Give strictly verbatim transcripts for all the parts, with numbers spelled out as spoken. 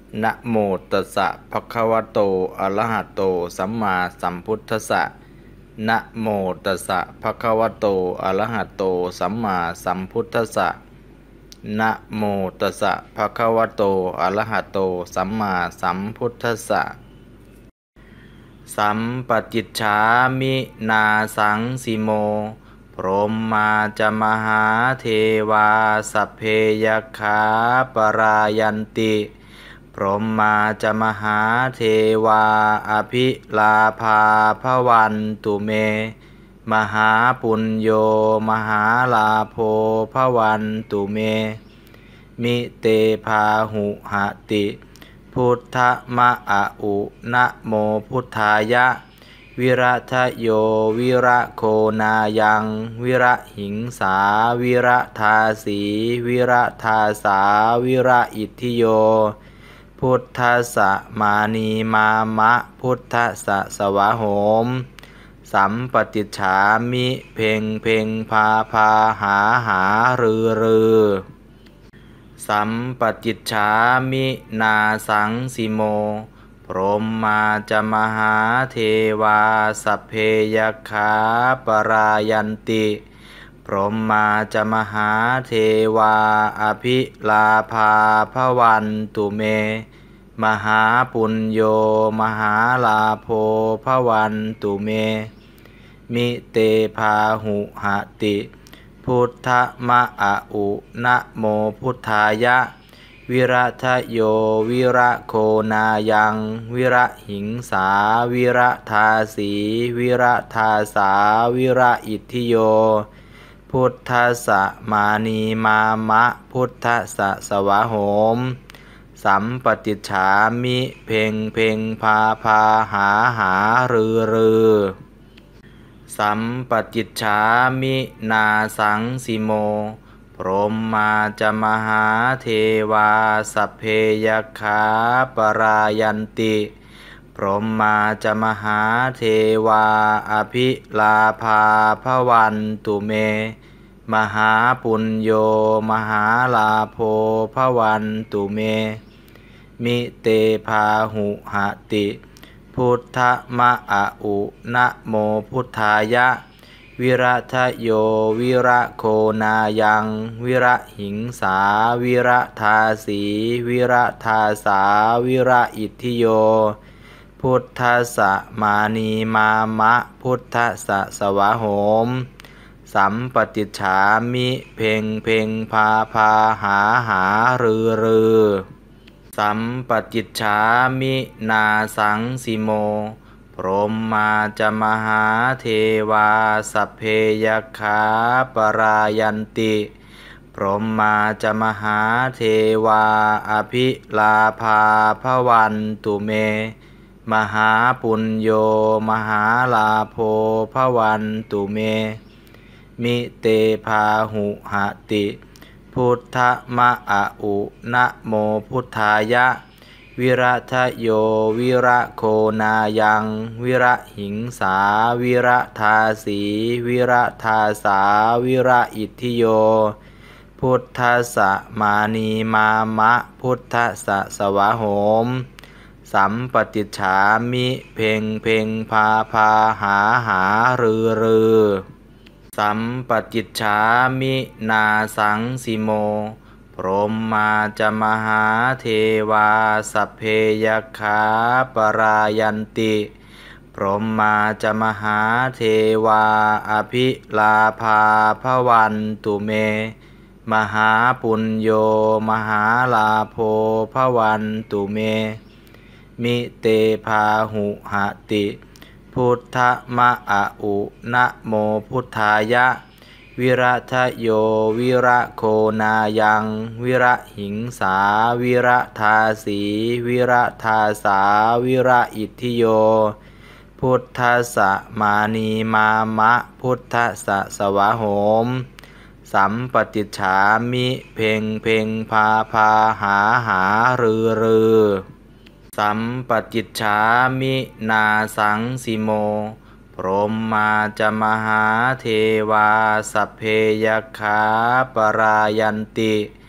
นะโมตัสสะภะคะวะโตอะระหะโตสัมมาสัมพุทธัสสะนะโมตัสสะภะคะวะโตอะระหะโตสัมมาสัมพุทธัสสะนะโมตัสสะภะคะวะโตอะระหะโตสัมมาสัมพุทธัสสะสัมปติจฉามินาสังสิโมพรหมาจมหาเทวาสัพเพยัคขาปรายันติพรหมาจมหาเทวาอภิลาภาภวันตุเมมหาปุญโญมหาลาโภภวันตุเมมิเตภาหุหติพุทธมะอะอุนะโมพุทธายะวิรัทโยวิระโคนายังวิระหิงสาวิระทาสีวิระทาสาวิระอิทธิโยพุทธัสสะมานีมามะพุทธัสสะสวะโหมสัมปติจฉามิเพ่งเพ่งพาพาหาหารือรือสัมปติจฉามินาสังสิโมพรหมาจมหาเทวาสัพเพยัคขาปรายันติพรหมาจมหาเทวาอภิลาภาภวันตุเมมหาปุญโญมหาลาโภภวันตุเมมิเตภาหุหติพุทธมะอะอุนะโมพุทธายะวิรัทโยวิระโคนายังวิระหิงสาวิระทาสีวิระทาสาวิระอิทธิโยพุทธัสสะมานีมามะพุทธัสสะสวะโหมสัมปติจฉามิเพ่งเพ่งพาพาหาหารือรือสัมปติจฉามินาสังสิโมพรหมาจมหาเทวาสัพเพยัคขาปรายันติพรหมาจมหาเทวาอภิลาภาภวันตุเมมหาปุญโญมหาลาโภภวันตุเมมิเตภาหุหติพุทธมะอะอุนะโมพุทธายะวิรัทโยวิระโคนายังวิระหิงสาวิระทาสีวิระทาสาวิระอิทธิโยพุทธัสสะมานีมามะพุทธัสสะสวะโหมสัมปติจฉามิเพ่งเพ่งพาพาหาหารือรือสัมปติจฉามินาสังสิโมพรหมาจมหาเทวาสัพเพยัคขาปรายันติพรหมาจมหาเทวาอภิลาภาภวันตุเมมหาปุญโญมหาลาโภภวันตุเมมิเตภาหุหติพุทธมะอะอุนะโมพุทธายะวิรัทโยวิระโคนายังวิระหิงสาวิระทาสีวิระทาสาวิระอิทธิโยพุทธัสสะมานีมามะพุทธัสสะสวะโหมสัมปติจฉามิเพ่งเพ่งพาพาหาหารือรือสัมปติจฉามินาสังสิโมพรหมาจมหาเทวาสัพเพยัคขาปรายันติพรหมาจมหาเทวาอภิลาภาภวันตุเมมหาปุญโญมหาลาโภภวันตุเมมิเตภาหุหติพุทธมะอะอุนะโมพุทธายะวิรัทโยวิระโคนายังวิระหิงสาวิระทาสีวิระทาสาวิระอิทธิโยพุทธัสสะมานีมามะพุทธัสสะสวะโหมสัมปติจฉามิเพ่งเพ่งพาพาหาหารือรือสัมปติจฉามินาสังสิโมพรหมาจมหาเทวาสัพเพยัคขาปรายันติพ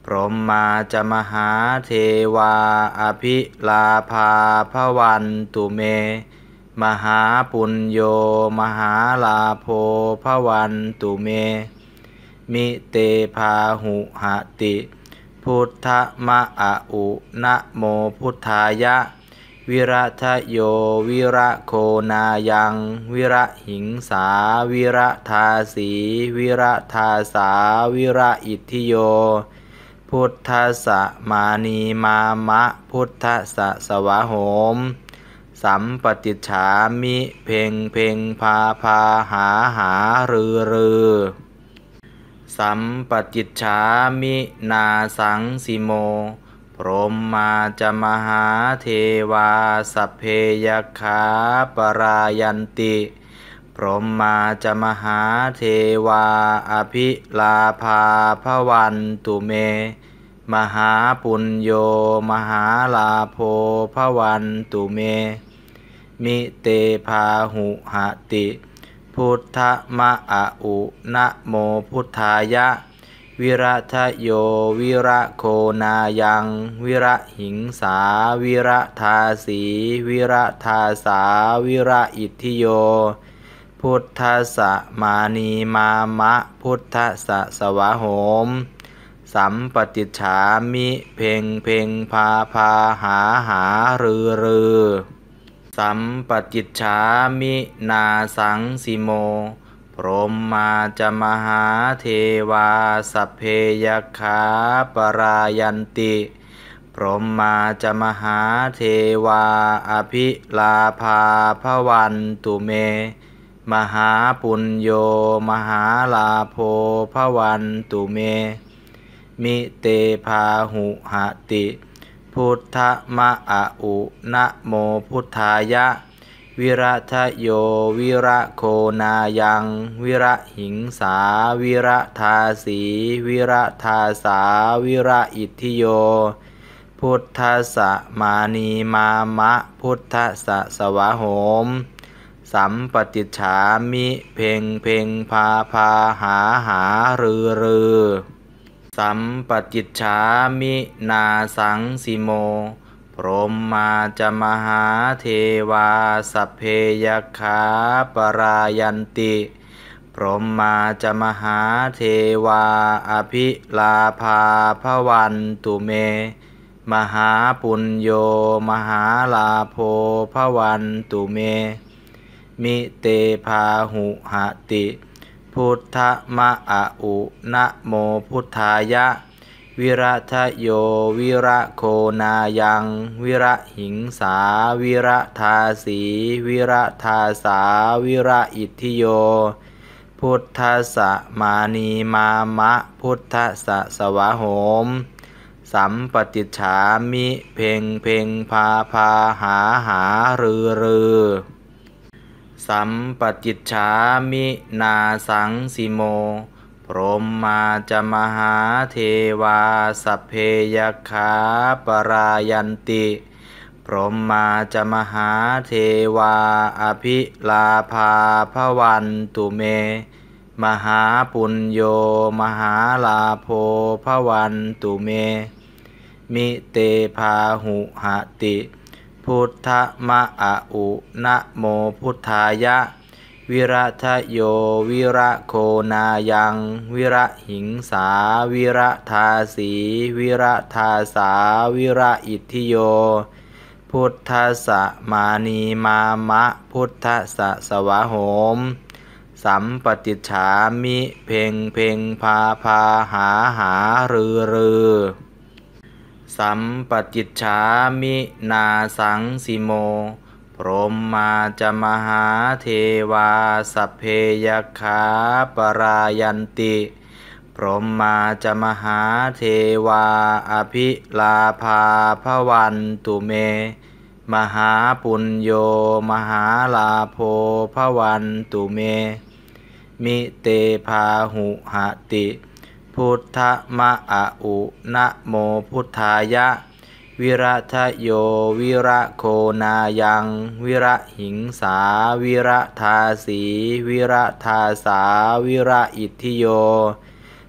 พรหมาจะมหาเทวาอภิลาภาภวันตุเมมหาปุญโญมหาลาโภภวันตุเมมิเตภาหุหติพุทธมะอะอุนะโมพุทธายะวิรัตโยวิระโคนายังวิระหิงสาวิระทาสีวิระทาสาวิระอิทธิโยพุทธัสสะมานีมามะพุทธัสสะสวะโหมสัมปติฉามิเพ่งเพ่งพาพาหาหารือรือสัมปติฉามินาสังสิโมพรหมาจะมหาเทวาสัพเพยขาปรายันติพรหมาจะมหาเทวาอภิลาภาภวันตุเมมหาปุญโญมหาลาโภภวันตุเมมิเตภาหุหติพุทธมะอะอุนะโมพุทธายะวิรัตโยวิระโคนายังวิระหิงสาวิระทาสีวิระทาสาวิระอิทธิโยพุทธัสสะมานีมามะพุทธัสสะสวะโหมสัมปติฉามิเพ่งเพ่งพาพาหาหารือรือสัมปติฉามินาสังสิโมพรหมาจะมหาเทวาสัพเพยขาปรายันติพรหมาจะมหาเทวาอภิลาภาภวันตุเมมหาปุญโญมหาลาโภภวันตุเมมิเตภาหุหติพุทธมะอะอุนะโมพุทธายะวิรัตโยวิระโคนายังวิระหิงสาวิระทาสีวิระทาสาวิระอิทธิโยพุทธัสสะมานีมามะพุทธัสสะสวะโหมสัมปติฉามิเพ่งเพ่งพาพาหาหารือรือสัมปติฉามินาสังสิโมพรหมาจะมหาเทวาสัพเพยขาปรายันติพรหมาจะมหาเทวาอภิลาภาภวันตุเมมหาปุญโญมหาลาโภภวันตุเมมิเตภาหุหติพุทธมะอะอุนะโมพุทธายะวิรัตโยวิระโคนายังวิระหิงสาวิระทาสีวิระทาสาวิระอิทธิโยพุทธัสสะมานีมามะพุทธัสสะสวะโหมสัมปติฉามิเพ่งเพ่งพาพาหาหารือรือสัมปติฉามินาสังสิโมพรหมาจะมหาเทวาสัพเพยขาปรายันติพรหมาจะมหาเทวาอภิลาภาภวันตุเมมหาปุญโญมหาลาโภภวันตุเมมิเตภาหุหติพุทธมะอะอุนะโมพุทธายะวิรัตโยวิระโคนายังวิระหิงสาวิระทาสีวิระทาสาวิระอิทธิโยพุทธัสสะมานีมามะพุทธัสสะสวะโหมสัมปติฉามิเพ่งเพ่งพาพาหาหารือรือสัมปติฉามินาสังสิโมพรหมาจะมหาเทวาสัพเพยขาปรายันติพรหมาจะมหาเทวาอภิลาภาภวันตุเมมหาปุญโญมหาลาโภภวันตุเมมิเตภาหุหติพุทธมะอะอุนะโมพุทธายะวิรัตโยวิระโคนายังวิระหิงสาวิระทาสีวิระทาสาวิระอิทธิโย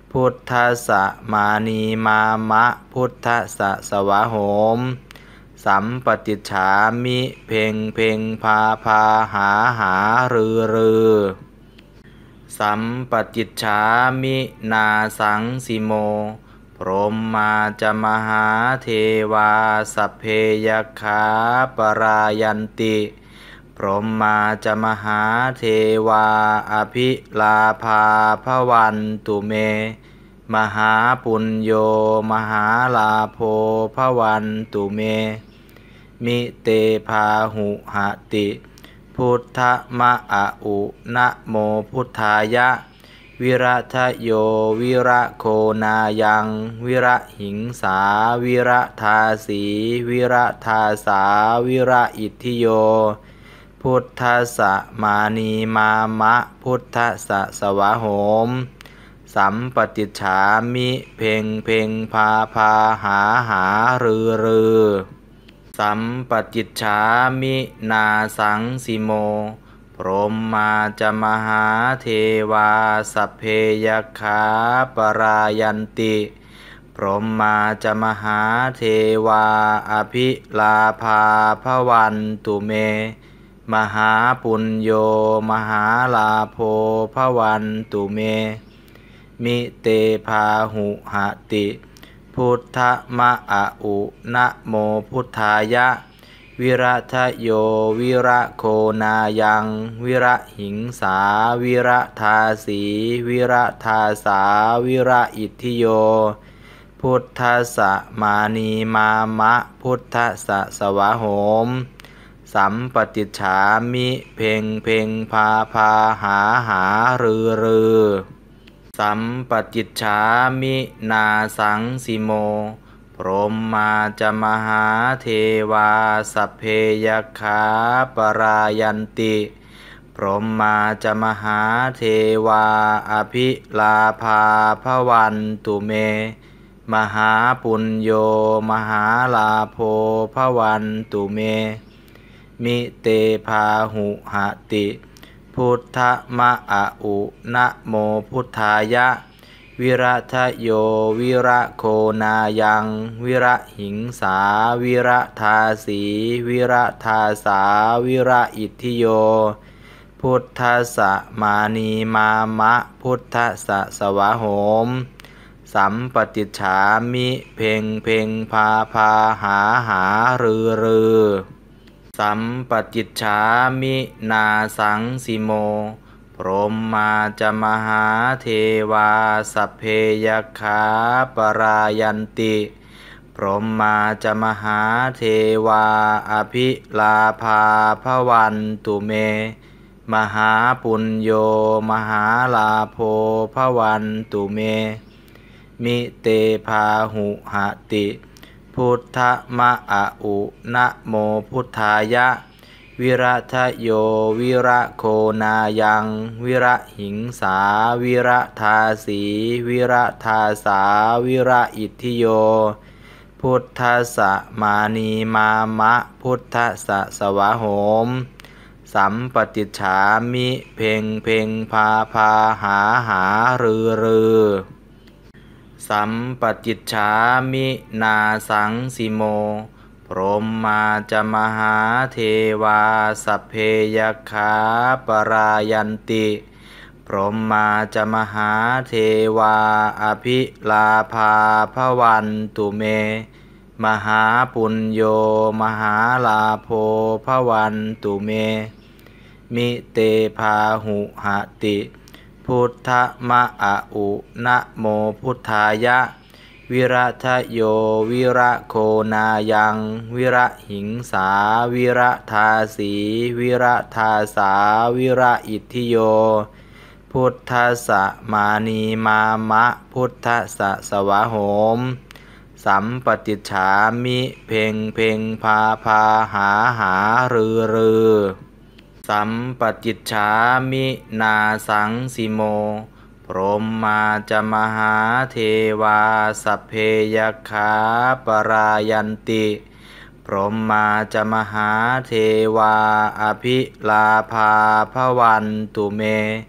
พุทธัสสะมานีมามะพุทธัสสะสวะโหมสัมปติจฉามิเพ่งเพ่งพาพาหาหารือรือสัมปติจฉามินาสังสิโมพรหมาจมหาเทวาสัพเพยขาปรายันติพรหมาจมหาเทวาอภิลาภาภวันตุเมมหาปุญโยมหาลาโภภวันตุเมมิเตภาหุหติพุทธมะอะอุนะโมพุทธายะวิรัทโยวิระโคนายังวิระหิงสาวิระทาสีวิระทาสาวิระอิทธิโยพุทธัสสะมานีมามะพุทธัสสะสวะโหมสัมปติจฉามิเพ่งเพ่งพาพาหาหารือรือสัมปติจฉามินาสังสิโมพรหมาจมหาเทวาสัพเพยขาปรายันติพรหมาจมหาเทวาอภิลาภาภวันตุเมมหาปุญโยมหาลาโภภวันตุเมมิเตภาหุหติพุทธมะอะอุนะโมพุทธายะวิรัทโยวิระโคนายังวิระหิงสาวิระทาสีวิระทาสาวิระอิทธิโยพุทธัสสะมานีมามะพุทธัสสะสวะโหมสัมปติจฉามิเพ่งเพ่งพาพาหาหารือรือสัมปติจฉามินาสังสิโมพรหมาจมหาเทวาสัพเพยขาปรายันติพรหมาจมหาเทวาอภิลาภาภวันตุเมมหาปุญโยมหาลาโภภวันตุเมมิเตภาหุหติพุทธมะอะอุนะโมพุทธายะวิรัทโยวิระโคนายังวิระหิงสาวิระทาสีวิระทาสาวิระอิทธิโยพุทธัสสะมานีมามะพุทธัสสะสวะโหมสัมปติจฉามิเพ่งเพ่งพาพาหาหารือรือสัมปติจฉามินาสังสิโมพรหมาจมหาเทวาสัพเพยขาปรายันติพรหมาจมหาเทวาอภิลาภาภวันตุเมมหาปุญโยมหาลาโภภวันตุเมมิเตภาหุหติพุทธมะอะอุนะโมพุทธายะวิรัทโยวิระโคนายังวิระหิงสาวิระทาสีวิระทาสาวิระอิทธิโยพุทธัสสะมานีมามะพุทธัสสะสวะโหมสัมปติจฉามิเพ่งเพ่งพาพาหาหารือรือสัมปติจฉามินาสังสิโมพรหมาจมหาเทวาสัพเพยขาปรายันติพรหมาจมหาเทวาอภิลาภาภวันตุเมมหาปุญโยมหาลาโภภวันตุเมมิเตภาหุหติพุทธมะอะอุนะโมพุทธายะวิรัทโยวิระโคนายังวิระหิงสาวิระทาสีวิระทาสาวิระอิทธิโยพุทธัสสะมานีมามะพุทธัสสะสวะโหมสัมปติจฉามิเพ่งเพ่งพาพาหาหารือรือสัมปติจฉามินาสังสิโมพรหมาจมหาเทวาสัพเพยขาปรายันติพรหมาจมหาเทวาอภิลาภาภวันตุเม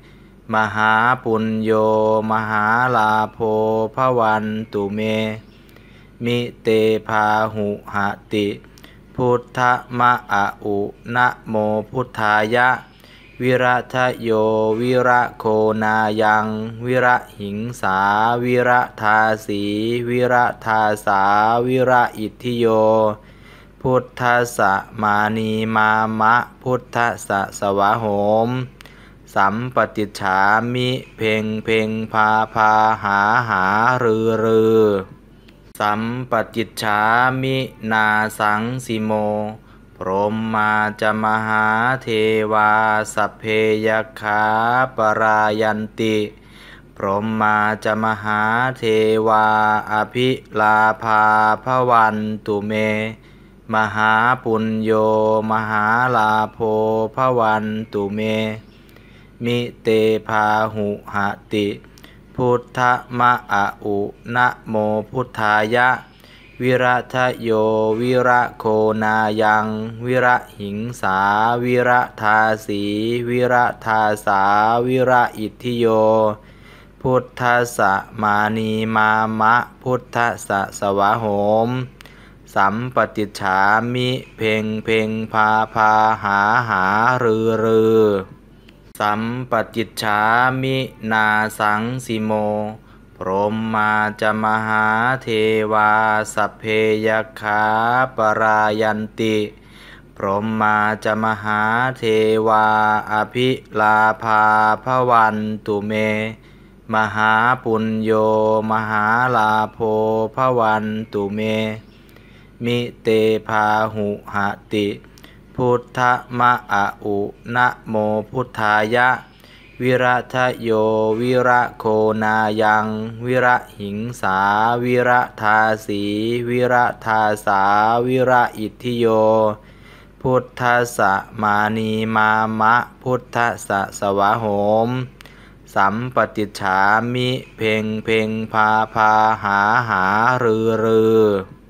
มหาปุญโญมหาลาโภภวันตุเมมิเตภาหุหติพุทธมะอะอุนะโมพุทธายะวิรัทโยวิระโคนายังวิระหิงสาวิระทาสีวิระทาสาวิระอิทธิโยพุทธัสสะมานีมามะพุทธัสสะสวะโหมสัมปติฉามิเพ่งเพ่งพาพาหาหารือรือสัมปติฉามินาสังสิโมพรหมาจมหาเทวาสัพเพยขาปรายันติพรหมาจมหาเทวาอภิลาภาภวันตุเมมหาปุญโญมหาลาโภภวันตุเมมิเตภาหุหติพุทธมะอะอุนะโมพุทธายะวิรัทโยวิระโคนายังวิระหิงสาวิระทาสีวิระทาสาวิระอิทธิโยพุทธัสสะมานีมามะพุทธัสสะสวะโหมสัมปติฉามิเพ่งเพ่งพาพาหาหารือรือสัมปติฉามินาสังสิโมพรหมาจมหาเทวาสัพเพยขาปรายันติพรหมาจมหาเทวาอภิลาภาภวันตุเมมหาปุญโญมหาลาโภภวันตุเมมิเตภาหุหติพุทธมะอะอุนะโมพุทธายะวิรัทโยวิระโคนายังวิระหิงสาวิระทาสีวิระทาสาวิระอิทธิโยพุทธัสสะมานีมามะพุทธัสสะสวะโหมสัมปติฉามิเพ่งเพ่งพาพาหาหารือรือ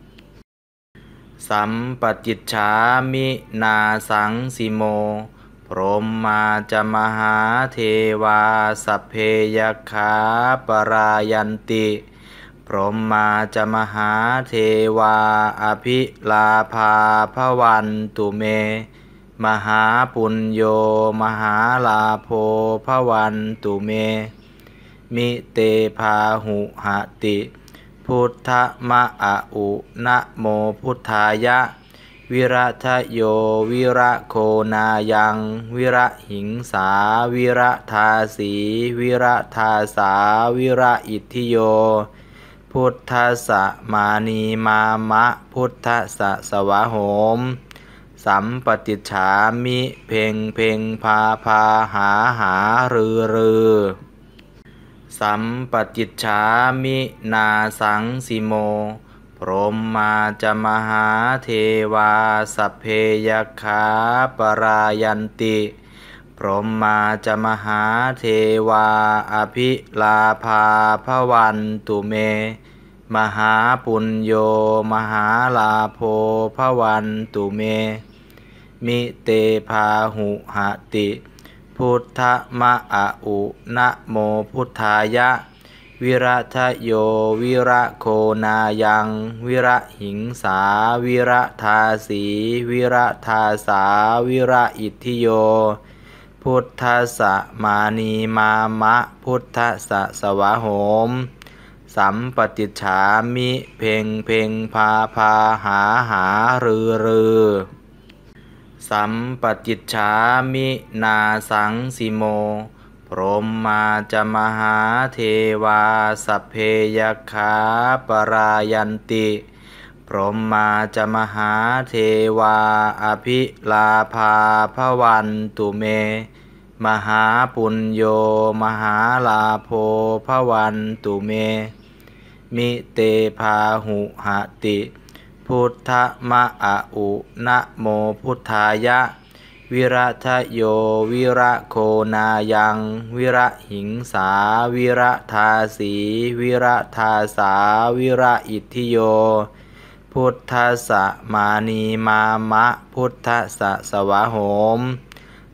สัมปติฉามินาสังสิโมพรหมาจมหาเทวาสัพเพยขาปรายันติพรหมาจมหาเทวาอภิลาภาภวันตุเมมหาปุญโญมหาลาโภภวันตุเมมิเตภาหุหติพุทธมะอะอุนะโมพุทธายะวิรัทโยวิระโคนายังวิระหิงสาวิระทาสีวิระทาสาวิระอิทธิโยพุทธัสสะมานีมามะพุทธัสสะสวะโหมสัมปติฉามิเพ่งเพ่งพาพาหาหารือรือสัมปติฉามินาสังสิโมพรหมาจมหาเทวาสัพเพยขาปรายันติพรหมาจมหาเทวาอภิลาภาภวันตุเมมหาปุญโญมหาลาโภภวันตุเมมิเตภาหุหติพุทธมะอะอุนะโมพุทธายะวิรัทโยวิระโคนายังวิระหิงสาวิระทาสีวิระทาสาวิระอิทธิโยพุทธัสสะมานีมามะพุทธัสสะสวะโหมสัมปติฉามิเพ่งเพ่งพาพาหาหารือรือสัมปติฉามินาสังสิโมพรหมาจมหาเทวาสัพเพยขาปรายันติพรหมาจมหาเทวาอภิลาภาภวันตุเมมหาปุญโญมหาลาโภภวันตุเมมิเตภาหุหติพุทธมะอะอุนะโมพุทธายะวิรัทโยวิระโคนายังวิระหิงสาวิระทาสีวิระทาสาวิระอิทธิโยพุทธัสสะมานีมามะพุทธัสสะสวะโหม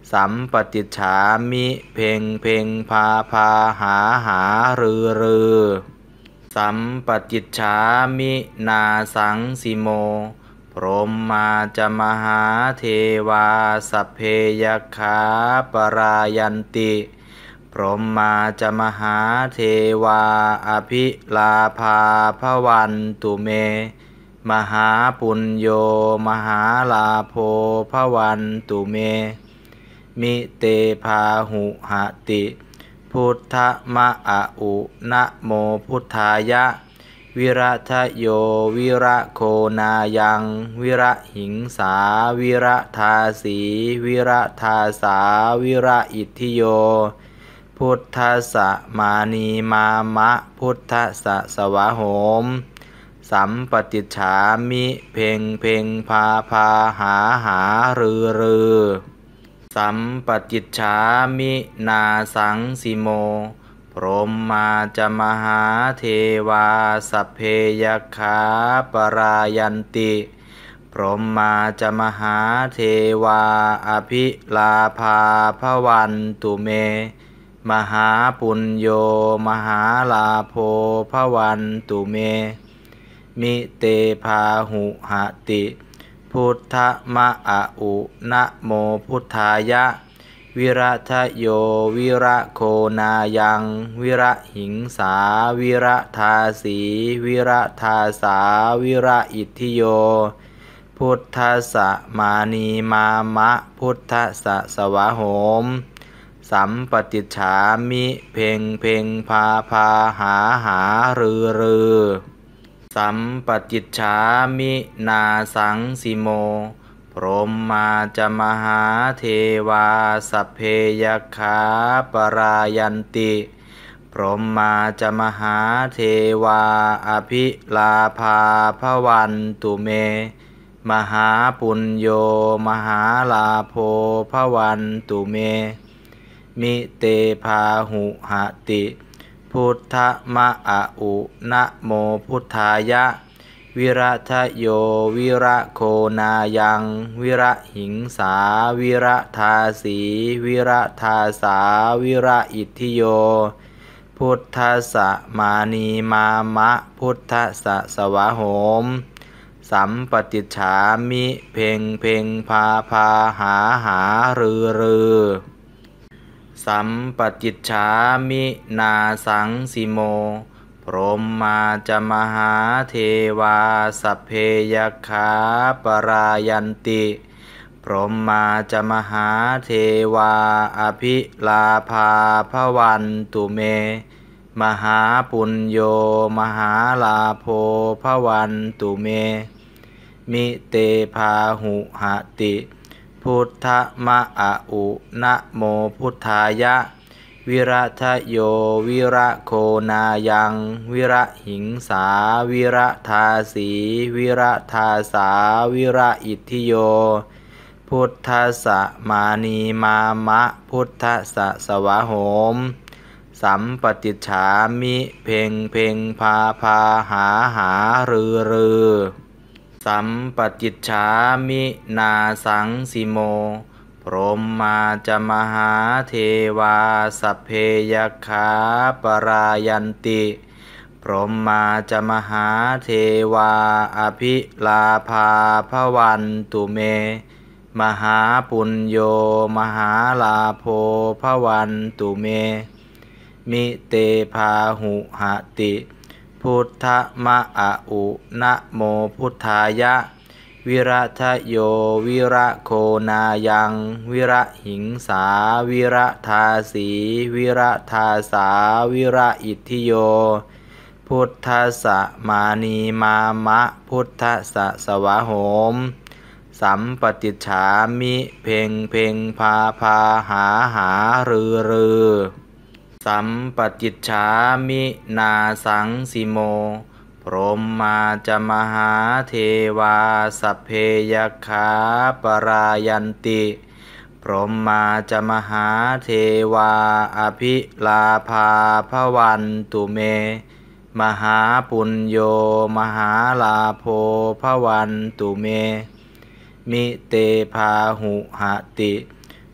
สัมปติฉามิเพ่งเพ่งพาพาหาหารือรือสัมปติฉามินาสังสิโมพรหมมาจะมหาเทวาสัพเพยขาปรายันติพรหมมาจะมหาเทวาอภิลาภาภวันตุเมมหาปุญโยมหาลาโภภวันตุเมมิเตภาหุหติพุทธมะอะอุนะโมพุทธายะวิรัทโยวิระโคนายังวิระหิงสาวิระทาสีวิระทาสาวิระอิทธิโยพุทธสะมานีมามะพุทธสะสวะโหมสัมปติฉามิเพ่งเพ่งพาพาหาหารือรือสัมปติฉามินาสังสิโมพรหมมาจะมหาเทวาสัพเพยขาปรายันติพรหมมาจะมหาเทวาอภิลาภาภวันตุเมมหาปุญโยมหาลาโภภวันตุเมมิเตภาหุหติพุทธมะอะอุนะโมพุทธายะวิรัทโยวิระโคนายังวิระหิงสาวิระทาสีวิระทาสาวิระอิทธิโยพุทธสะมานีมามะพุทธสะสวะโหมสัมปติฉามิเพ่งเพ่งพาพาหาหารือรือสัมปติฉามินาสังสิโมพรหมมาจะมหาเทวาสัพเพยขาปรายันติพรหมมาจะมหาเทวาอภิลาภาภวันตุเมมหาปุญโยมหาลาโภภวันตุเมมิเตภาหุหติพุทธมะอะอุนะโมพุทธายะวิรัทโยวิระโคนายังวิระหิงสาวิระทาสีวิระทาสาวิระอิทธิโยพุทธสะมานีมามะพุทธสะสวะโหมสัมปติฉามิเพ่งเพ่งพาพาหาหารือรือสัมปติฉามินาสังสิโมพรหมมาจะมหาเทวาสัพเพยขาปรายันติพรหมมาจะมหาเทวาอภิลาภาภวันตุเมมหาปุญโยมหาลาโภภวันตุเมมิเตภาหุหติพุทธมะอะอุนะโมพุทธายะวิรัทโยวิระโคนายังวิระหิงสาวิระทาสีวิระทาสาวิระอิทธิโยพุทธสะมานีมามะพุทธสะสวะโหมสัมปติฉามิเพ่งเพ่งพาพาหาหารือรือสัมปติฉามินาสังสิโมพรหมมาจะมหาเทวาสัพเพยขาปรายันติพรหมมาจะมหาเทวาอภิลาภาภวันตุเมมหาปุญโยมหาลาโภภวันตุเมมิเตภาหุหติพุทธมะอะอุนะโมพุทธายะวิรัทโยวิระโคนายังวิระหิงสาวิระทาสีวิระทาสาวิระอิทธิโยพุทธสะมานีมามะพุทธสะสวะโหมสัมปติฉามิเพ่งเพ่งพาพาหาหารือรือสัมปติฉามินาสังสิโมพรหมมาจะมหาเทวาสัพเพยขาปรายันติพรหมมาจะมหาเทวาอภิลาภาภวันตุเมมหาปุญโยมหาลาโภภวันตุเมมิเตภาหุหติ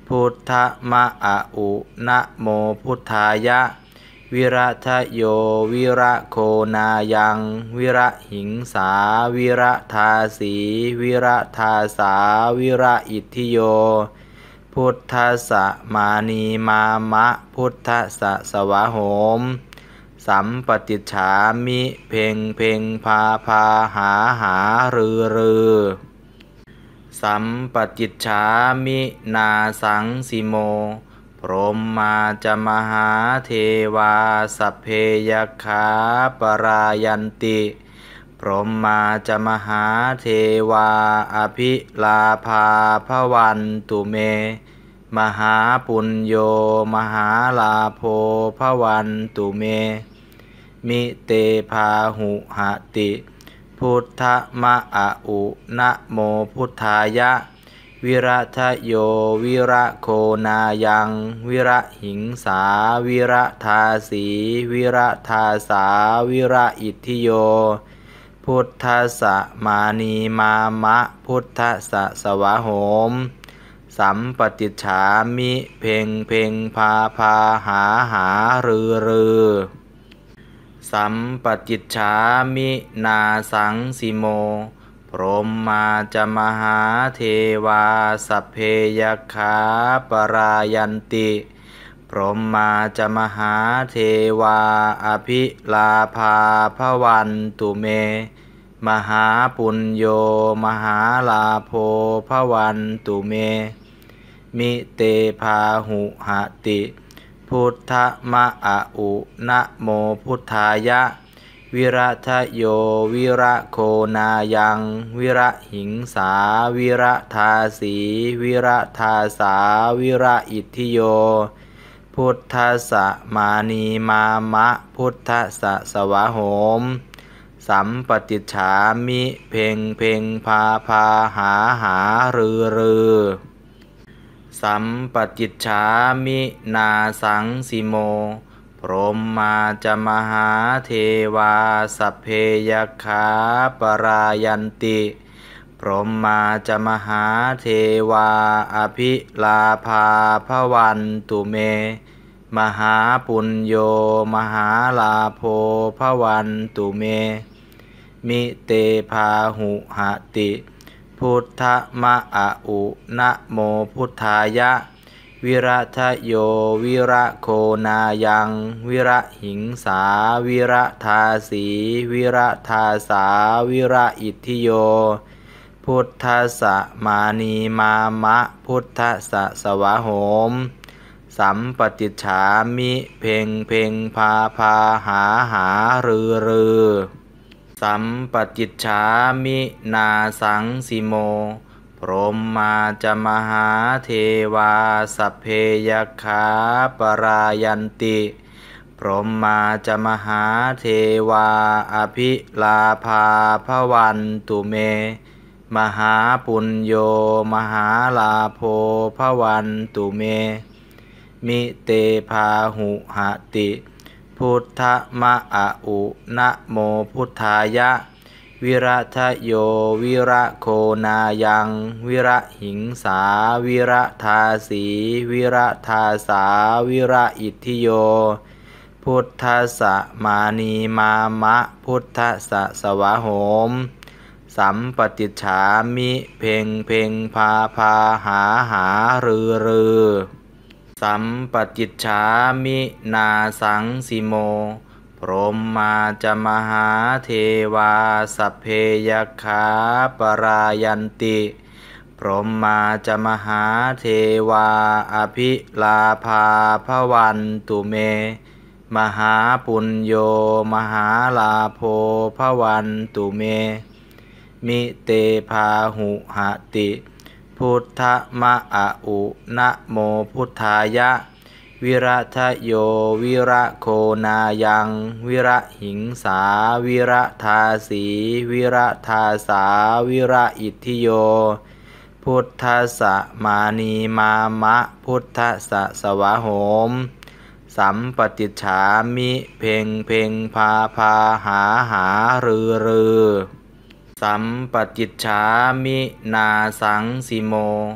พุทธมะอะอุนะโมพุทธายะวิระทะโยวิระโคนายังวิระหิงสาวิระทาสีวิระทาสาวิระอิทธิโยพุทธัสสะมานีมามะพุทธัสสะสวะโหมสัมปติฉามิเพ่งเพ่งพาพาหาหารือรือสัมปติฉามินาสังสิโมพรหมาจะมหาเทวาสัพเพยคาปรายันติพรหมาจะมหาเทวาอภิลาภาภวันตุเมมหาปุญโยมหาลาโภภวันตุเมมิเตภาหุหติพุทธมะอะอุนะโมพุทธายะวิระทะโยวิระโคนายังวิระหิงสาวิระทาสีวิระทาสาวิระอิทธิโยพุทธัสสะมานีมามะพุทธัสสะสวะโหมสัมปติฉามิเพ่งเพ่งพาพาหาหารือรือสัมปติฉามินาสังสิโมพรหมาจะมหาเทวาสัพเพยคาปรายันติพรหมาจะมหาเทวาอภิลาภาภวันตุเมมหาปุญโยมหาลาโภภวันตุเมมิเตภาหุหติพุทธมะอะอุนะโมพุทธายะวิระทะโยวิระโคนายังวิระหิงสาวิระทาสีวิระทาสาวิระอิทธิโยพุทธัสสะมานีมามะพุทธัสสะสวะโหมสัมปติฉามิเพ่งเพ่งพาพาหาหารือรือสัมปติฉามินาสังสิโมพรหมาจะมหาเทวาสัพเพยคาปรายันติพรหมาจะมหาเทวาอภิลาภาภวันตุเมมหาปุญโยมหาลาโภภวันตุเมมิเตภาหุหติพุทธมะอะอุนะโมพุทธายะวิระทะโยวิระโคนายังวิระหิงสาวิระทาสีวิระทาสาวิระอิทธิโยพุทธัสสะมานีมามะพุทธัสสะสวะโหมสัมปติฉามิเพ่งเพ่งพาพาหาหารือรือสัมปติฉามินาสังสิโมพรหมาจะมหาเทวาสัพเพยคาปรายันติพรหมาจะมหาเทวาอภิลาภาภวันตุเมมหาปุญโยมหาลาโภภวันตุเมมิเตภาหุหติพุทธมะอะอุนะโมพุทธายะวิระทะโยวิระโคนายังวิระหิงสาวิระทาสีวิระทาสาวิระอิทธิโยพุทธัสสะมานีมามะพุทธัสสะสวะโหมสัมปติฉามิเพ่งเพ่งพาพาหาหารือรือสัมปติฉามินาสังสิโมพรหมาจะมหาเทวาสัพเพยคาปรายันติพรหมาจะมหาเทวาอภิลาภาภวันตุเมมหาปุญโยมหาลาโภภวันตุเมมิเตภาหุหติพุทธมะอะอุนะโมพุทธายะวิระทะโยวิระโคนายังวิระหิงสาวิระทาสีวิระทาสาวิระอิทธิโยพุทธัสสะมานีมามะพุทธัสสะสวะโหมสัมปติฉามิเพ่งเพ่งพาพาหาหารือรือสัมปติฉามินาสังสิโมพ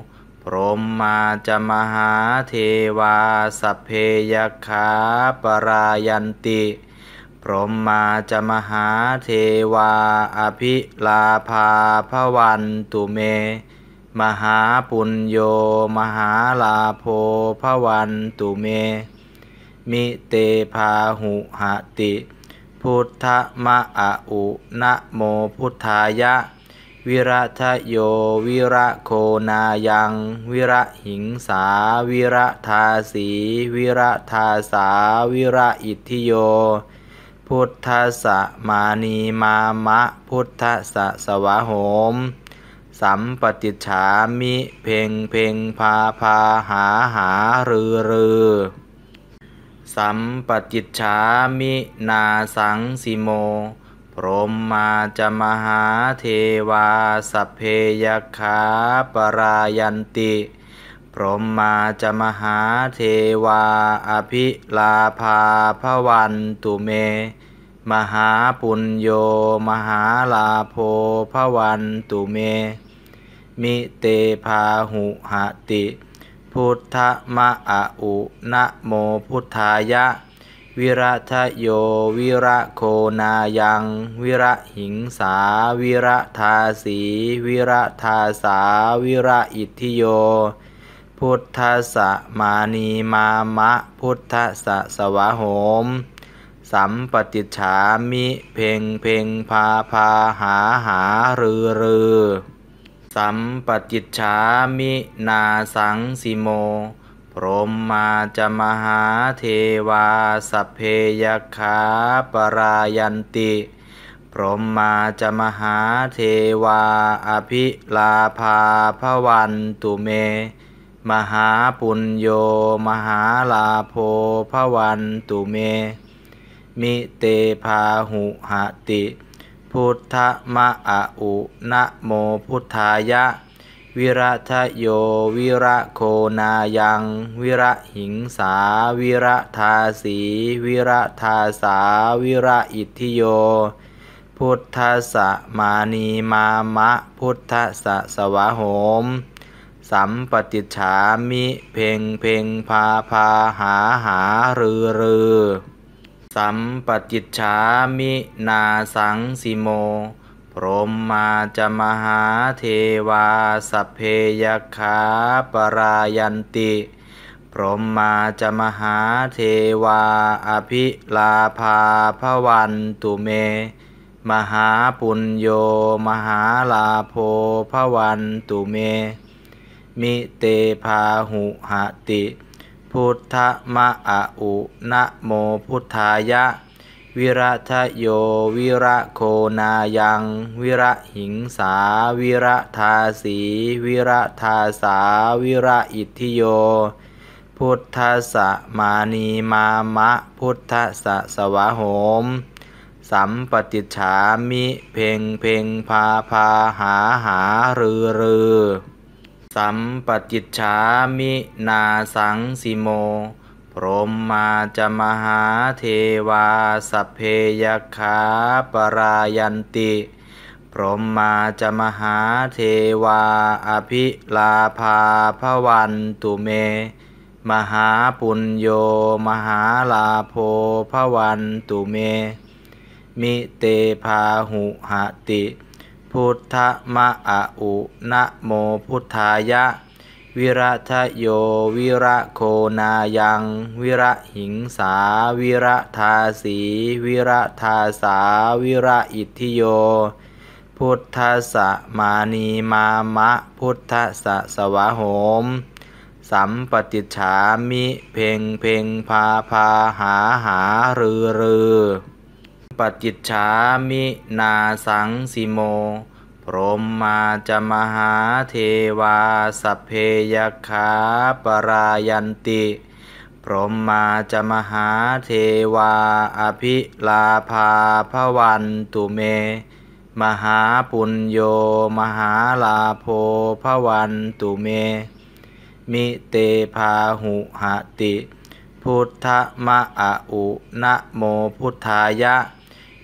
พรหมาจมหาเทวาสัพเพยัคขาปรายันติพรหมาจมหาเทวาอภิลาภาภวันตุเมมหาปุญโญมหาลาโภภวันตุเมมิเตภาหุหติพุทธมะอะอุนะโมพุทธายะวิรัทโยวิระโคนายังวิระหิงสาวิระทาสีวิระทาสาวิระอิทธิโยพุทธัสสะมานีมามะพุทธัสสะสวะโหมสัมปติฉามิเพ่งเพ่งพาพาหาหารือรือสัมปติฉามินาสังสิโมพรหมาจมหาเทวาสัพเพยัคขาปรายันติพรหมาจมหาเทวาอภิลาภาภวันตุเมมหาปุญโญมหาลาโภภวันตุเมมิเตภาหุหติพุทธมะอะอุนะโมพุทธายะวิรัทโยวิระโคนายังวิระหิงสาวิระทาสีวิระทาสาวิระอิทธิโยพุทธัสสะมานีมามะพุทธัสสะสวะโหมสัมปติฉามิเพ่งเพ่งพาพาหาหารือรือสัมปติฉามินาสังสิโมพรหมาจมหาเทวาสัพเพยัคขาปรายันติพรหมาจมหาเทวาอภิลาภาภวันตุเมมหาปุญโญมหาลาโภภวันตุเมมิเตภาหุหติพุทธมะอะอุนะโมพุทธายะวิรัทโยวิระโคนายังวิระหิงสาวิระทาสีวิระทาสาวิระอิทธิโยพุทธัสสะมานีมามะพุทธัสสะสวะโหมสัมปติฉามิเพ่งเพ่งพาพาหาหารือรือสัมปติฉามินาสังสิโมพรหมาจมหาเทวาสัพเพยัคขาปรายันติพรหมาจมหาเทวาอภิลาภาภวันตุเมมหาปุญโญมหาลาโภภวันตุเมมิเตภาหุหติพุทธมะอะอุนะโมพุทธายะวิรัทโยวิระโคนายังวิระหิงสาวิระทาสีวิระทาสาวิระอิทธิโยพุทธัสสะมานีมามะพุทธัสสะสวะโหมสัมปติฉามิเพ่งเพ่งพาพาหาหารือรือสัมปติฉามินาสังสิโมพรหมาจมหาเทวาสัพเพยัคขาปรายันติพรหมาจมหาเทวาอภิลาภาภวันตุเมมหาปุญโญมหาลาโภภวันตุเมมิเตภาหุหติพุทธมะอะอุนะโมพุทธายะวิรัทโยวิระโคนายังวิระหิงสาวิระทาสีวิระทาสาวิระอิทธิโยพุทธัสสะมานีมามะพุทธัสสะสวะโหมสัมปติฉามิเพ่งเพ่งพาพาหาหารือรือปฏิจฉามินาสังสิโมพรหมาจมหาเทวาสัพเพยัคขาปรายันติพรหมาจมหาเทวาอภิลาภาภวันตุเมมหาปุญโญมหาลาโภภวันตุเมมิเตภาหุหติพุทธมะอะอุนะโมพุทธายะ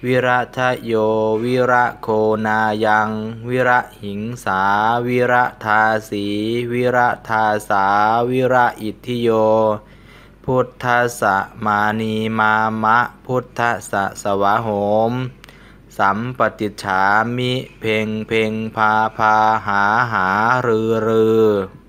วิระทะโยวิระโคนายังวิระหิงสาวิระทาสีวิระทาสาวิระอิทธิโยพุทธัสสะมานีมามะพุทธัสสะสวะโหมสัมปติฉามิเพ่งเพ่งพาพาหาหารือรือ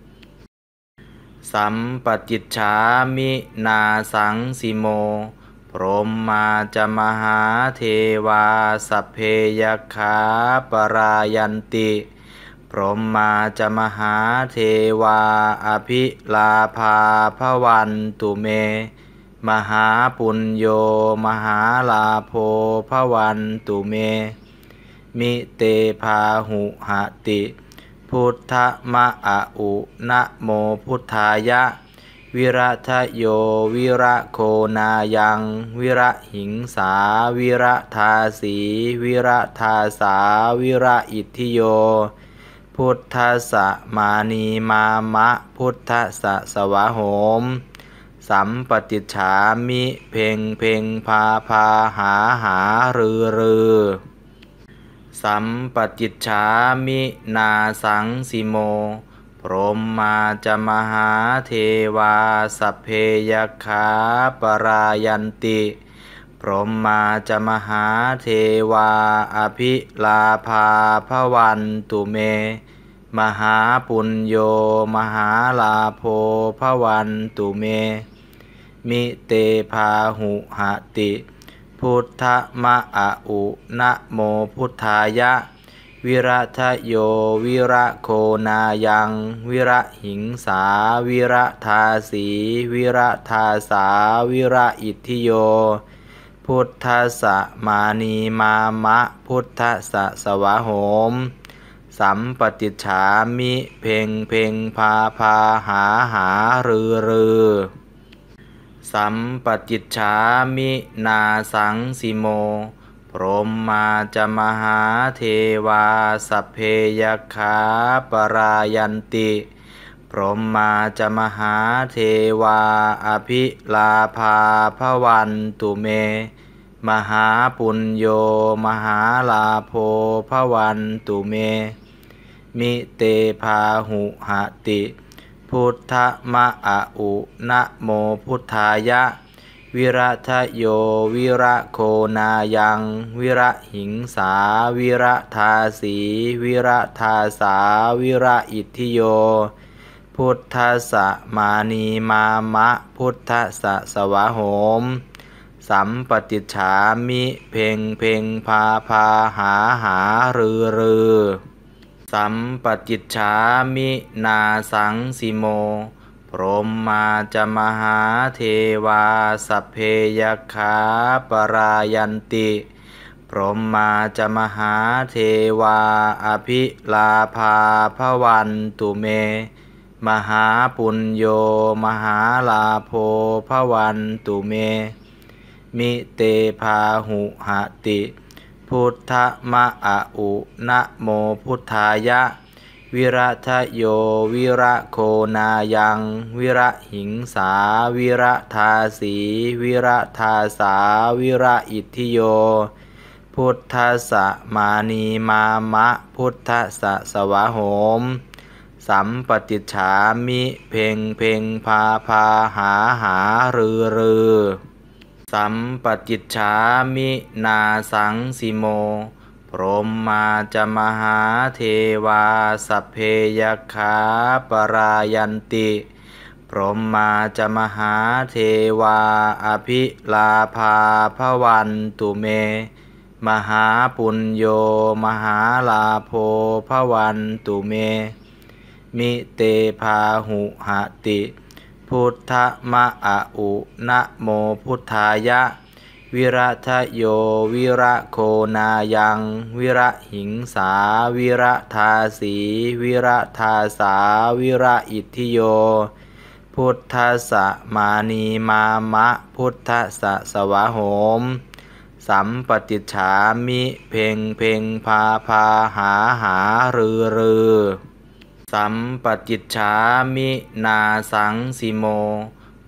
สัมปติฉามินาสังสิโมพรหมาจะมหาเทวาสัพเพยคาปรายันติพรหมาจะมหาเทวาอภิลาภาภวันตุเมมหาปุญโยมหาลาโภภวันตุเมมิเตภาหุหติพุทธมะอะอุนะโมพุทธายะวิระทะโยวิระโคนายังวิระหิงสาวิระทาสีวิระทาสาวิระอิทธิโยพุทธัสสะมานีมามะพุทธัสสะสวะโหมสัมปติฉามิเพ่งเพ่งพาพาหาหารือรือสัมปติฉามินาสังสิโมพรหมาจะมหาเทวาสัพเพยคาปรายันติพรหมาจะมหาเทวาอภิลาภาภวันตุเมมหาปุญโยมหาลาโภภวันตุเมมิเตภาหุหติพุทธมะอะอุนะโมพุทธายะวิระทะโยวิระโคนายังวิระหิงสาวิระทาสีวิระทาสาวิระอิทธิโยพุทธัสสะมานีมามะพุทธัสสะสวะโหมสัมปติฉามิเพ่งเพ่งพาพาหาหารือรือสัมปติฉามินาสังสิโมพรหมาจะมหาเทวาสัพเพยคาปรายันติพรหมาจะมหาเทวาอภิลาภาภวันตุเมมหาปุญโยมหาลาโภภวันตุเมมิเตภาหุหติพุทธมะอะอุนะโมพุทธายะวิระทะโยวิระโคนายังวิระหิงสาวิระทาสีวิระทาสาวิระอิทธิโยพุทธัสสะมานีมามะพุทธัสสะสวะโหมสัมปติฉามิเพ่งเพ่งพาพาหาหารือรือสัมปติฉามินาสังสิโมพรหมาจะมหาเทวาสัพเพยคาปรายันติพรหมาจะมหาเทวาอภิลาภาภวันตุเมมหาปุญโยมหาลาโภภวันตุเมมิเตภาหุหติพุทธมะอะอุนะโมพุทธายะวิระทะโยวิระโคนายังวิระหิงสาวิระทาสีวิระทาสาวิระอิทธิโยพุทธัสสะมานีมามะพุทธัสสะสวะโหมสัมปติฉามิเพ่งเพ่งพาพาหาหารือรือสัมปติฉามินาสังสิโมพรหมาจะมหาเทวาสัพเพยคาปรายันติพรหมาจะมหาเทวาอภิลาภาภวันตุเมมหาปุญโยมหาลาโภภวันตุเมมิเตภาหุหติพุทธมะอะอุนะโมพุทธายะวิระทะโยวิระโคนายังวิระหิงสาวิระทาสีวิระทาสาวิระอิทธิโยพุทธัสสะมานีมามะพุทธัสสะสวะโหมสัมปติฉามิเพ่งเพ่งพาพาหาหารือรือสัมปติฉามินาสังสิโมพ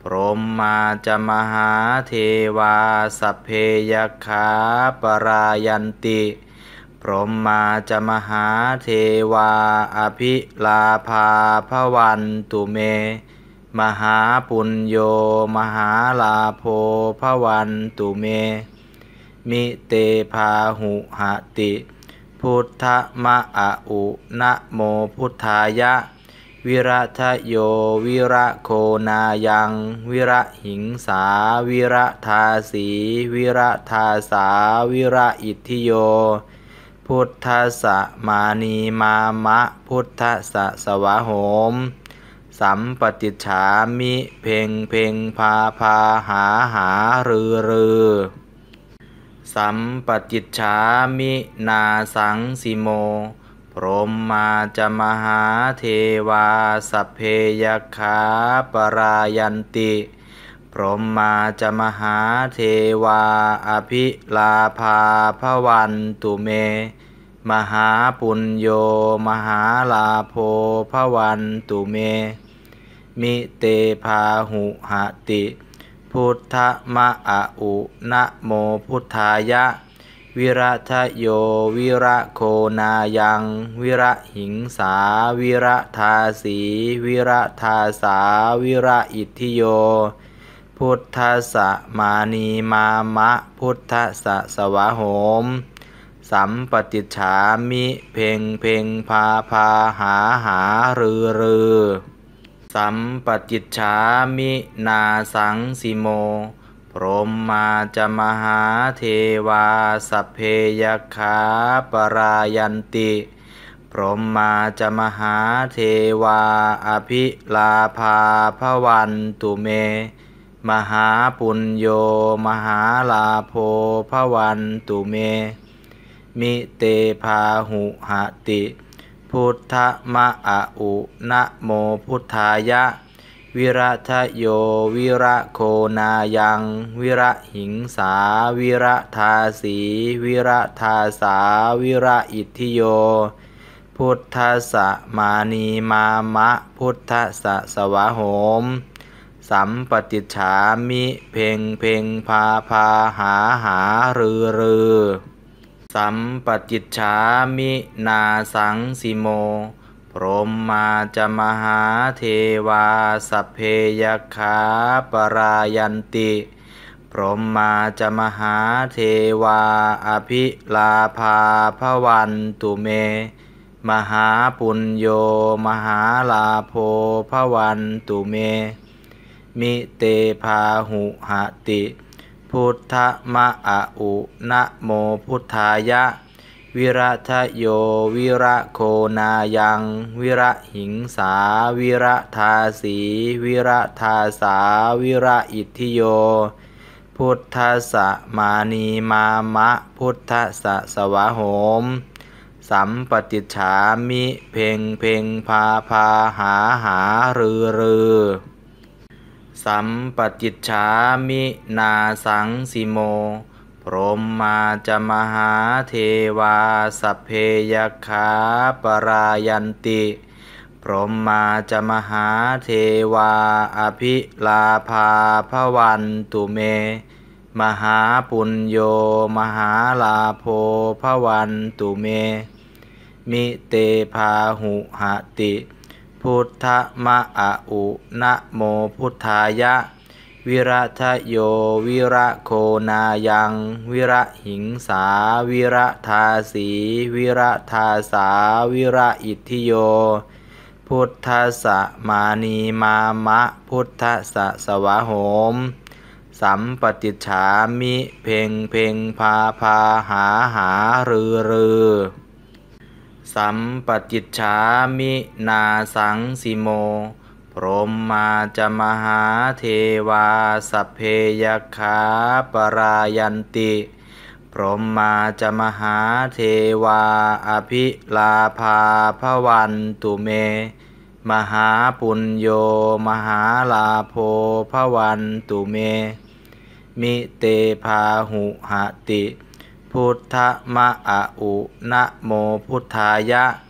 พรหมาจมหาเทวาสัพเพยัคขาปรายันติพรหมาจมหาเทวาอภิลาภาภวันตุเมมหาปุญโญมหาลาโภภวันตุเมมิเตภาหุหติพุทธมะอะอุนะโมพุทธายะวิรัทโยวิระโคนายังวิระหิงสาวิระทาสีวิระทาสาวิระอิทธิโยพุทธัสสะมานีมามะพุทธัสสะสวะโหมสัมปติฉามิเพ่งเพ่งพาพาหาหารือรือสัมปติฉามินาสังสิโมพรหมาจมหาเทวาสัพเพยัคขาปรายันติพรหมาจมหาเทวาอภิลาภาภวันตุเมมหาปุญโญมหาลาโภภวันตุเมมิเตภาหุหติพุทธมะอะอุนะโมพุทธายะวิรัทโยวิระโคนายังวิระหิงสาวิระทาสีวิระทาสาวิระอิทธิโยพุทธัสสะมานีมามะพุทธัสสะสวะโหมสัมปติฉามิเพ่งเพ่งพาพาหาหารือรือสัมปติฉามินาสังสิโมพรหมาจมหาเทวาสัพเพยัคขาปรายันติพรหมาจมหาเทวาอภิลาภาภวันตุเมมหาปุญโญมหาลาโภภวันตุเมมิเตภาหุหติพุทธมะอะอุนะโมพุทธายะวิรัทโยวิระโคนายังวิระหิงสาวิระทาสีวิระทาสาวิระอิทธิโยพุทธัสสะมานีมามะพุทธัสสะสวะโหมสัมปติฉามิเพ่งเพ่งพาพาหาหารือรือสัมปติฉามินาสังสิโมพรหมาจมหาเทวาสัพเพยัคขาปรายันติพรหมาจมหาเทวาอภิลาภาภวันตุเมมหาปุญโญมหาลาโภภวันตุเมมิเตภาหุหติพุทธมะอะอุนะโมพุทธายะวิรัทโยวิระโคนายังวิระหิงสาวิระทาสีวิระทาสาวิระอิทธิโยพุทธัสสะมานีมามะพุทธัสสะสวะโหมสัมปติฉามิเพ่งเพ่งพาพาหาหารือรือสัมปติฉามินาสังสิโมพรหมาจมหาเทวาสัพเพยัคขาปรายันติพรหมาจมหาเทวาอภิลาภาภวันตุเมมหาปุญโญมหาลาโภภวันตุเมมิเตภาหุหติพุทธมะอะอุนะโมพุทธายะวิรัทโยวิระโคนายังวิระหิงสาวิระทาสีวิระทาสาวิระอิทธิโยพุทธัสสะมานีมามะพุทธัสสะสวะโหมสัมปติฉามิเพ่งเพ่งพาพาหาหารือรือสัมปติฉามินาสังสิโมพรหมาจมหาเทวาสัพเพยัคขาปรายันติพรหมาจมหาเทวาอภิลาภาภวันตุเมมหาปุญโญมหาลาโภภวันตุเมมิเตภาหุหติพุทธมะอะอุนะโมพุทธายะ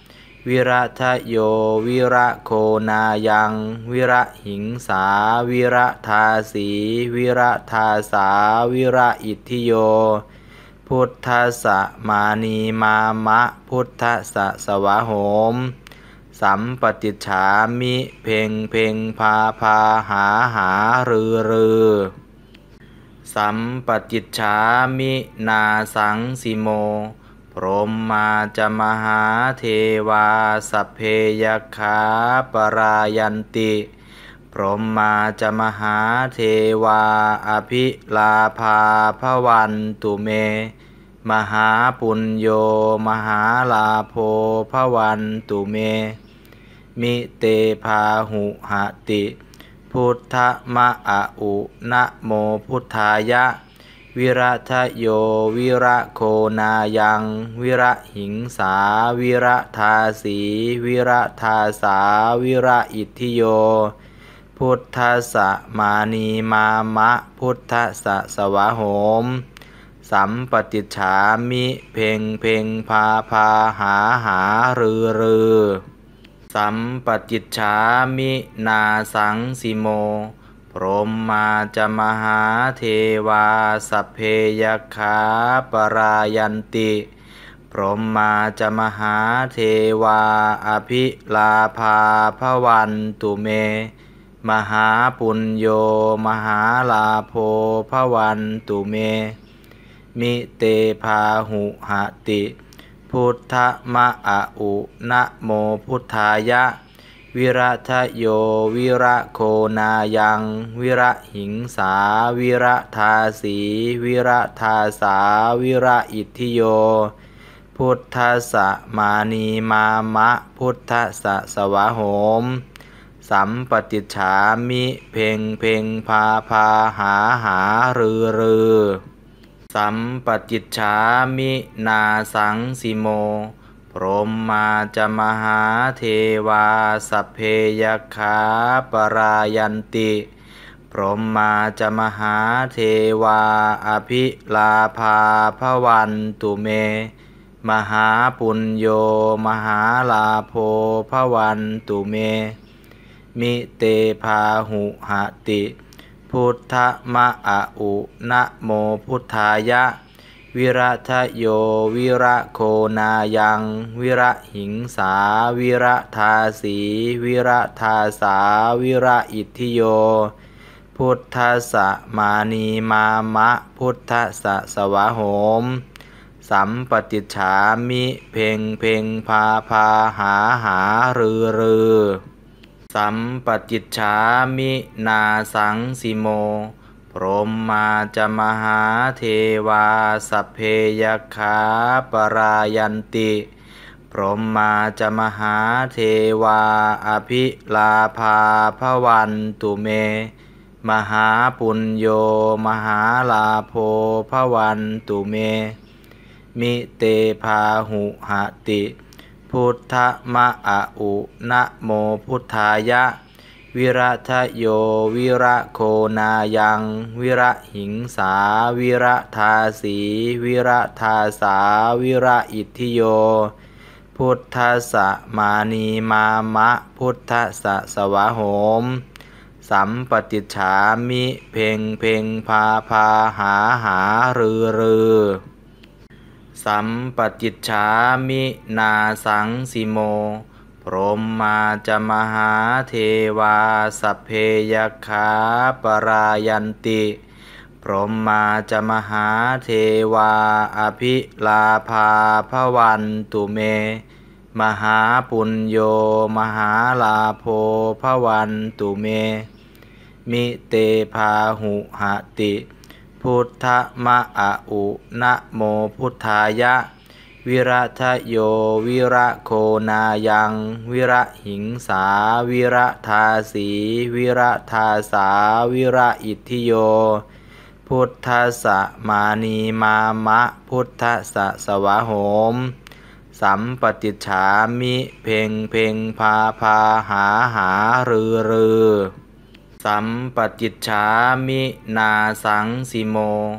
วิระทะโยวิระโคนายังวิระหิงสาวิระทาสีวิระทาสาวิระอิทธิโยพุทธัสสะมานีมามะพุทธัสสะสวะโหมสัมปติฉามิเพ่งเพ่งพาพาหาหารือรือสัมปติฉามินาสังสิโมพรหมาจะมหาเทวาสัพเพยคาปรายันติพรหมาจะมหาเทวาอภิลาภาภวันตุเมมหาปุญโยมหาลาโภภวันตุเมมิเตภาหุหติพุทธมะอะอุนะโมพุทธายะวิระทะโยวิระโคนายังวิระหิงสาวิระทาสีวิระทาสาวิระอิทธิโยพุทธัสสะมานีมามะพุทธัสสะสวะโหมสัมปติฉามิเพ่งเพ่งพาพาหาหารือรือสัมปติฉามินาสังสิโมพรหมาจะมหาเทวาสัพเพยคาปรายันติพรหมาจะมหาเทวาอภิลาภาภวันตุเมมหาปุญโยมหาลาโภภวันตุเมมิเตภาหุหติพุทธมะอะอุนะโมพุทธายะวิระทะโยวิระโคนายังวิระหิงสาวิระทาสีวิระทาสาวิระอิทธิโยพุทธัสสะมานีมามะพุทธัสสะสวะโหมสัมปติฉามิเพ่งเพ่งพาพาหาหารือรือสัมปติฉามินาสังสิโมพรหมาจะมหาเทวาสัพเพยคาปรายันติพรหมาจะมหาเทวาอภิลาภาภวันตุเมมหาปุญโยมหาลาโภภวันตุเมมิเตภาหุหติพุทธมะอะอุนะโมพุทธายะวิระทะโยวิระโคนายังวิระหิงสาวิระทาสีวิระทาสาวิระอิทธิโยพุทธัสสะมานีมามะพุทธัสสะสวะโหมสัมปติฉามิเพ่งเพ่งพาพาหาหารือรือสัมปติฉามินาสังสิโมพรหมาจะมหาเทวาสัพเพยคาปรายันติพรหมาจะมหาเทวาอภิลาภาภวันตุเมมหาปุญโยมหาลาโภภวันตุเมมิเตภาหุหติพุทธมะอะอุนะโมพุทธายะวิระทะโยวิระโคนายังวิระหิงสาวิระทาสีวิระทาสาวิระอิทธิโยพุทธัสสะมานีมามะพุทธัสสะสวะโหมสัมปติฉามิเพ่งเพ่งพาพาหาหารือรือสัมปติฉามินาสังสิโมพรหมาจะมหาเทวาสัพเพยคาปรายันติพรหมาจะมหาเทวาอภิลาภาภวันตุเมมหาปุญโยมหาลาโภภวันตุเมมิเตภาหุหติพุทธมะอะอุนะโมพุทธายะวิระทะโยวิระโคนายังวิระหิงสาวิระทาสีวิระทาสาวิระอิทธิโยพุทธัสสะมานีมามะพุทธัสสะสวะโหมสัมปติฉามิเพ่งเพ่งพาพาหาหารือรือสัมปติฉามินาสังสิโมพ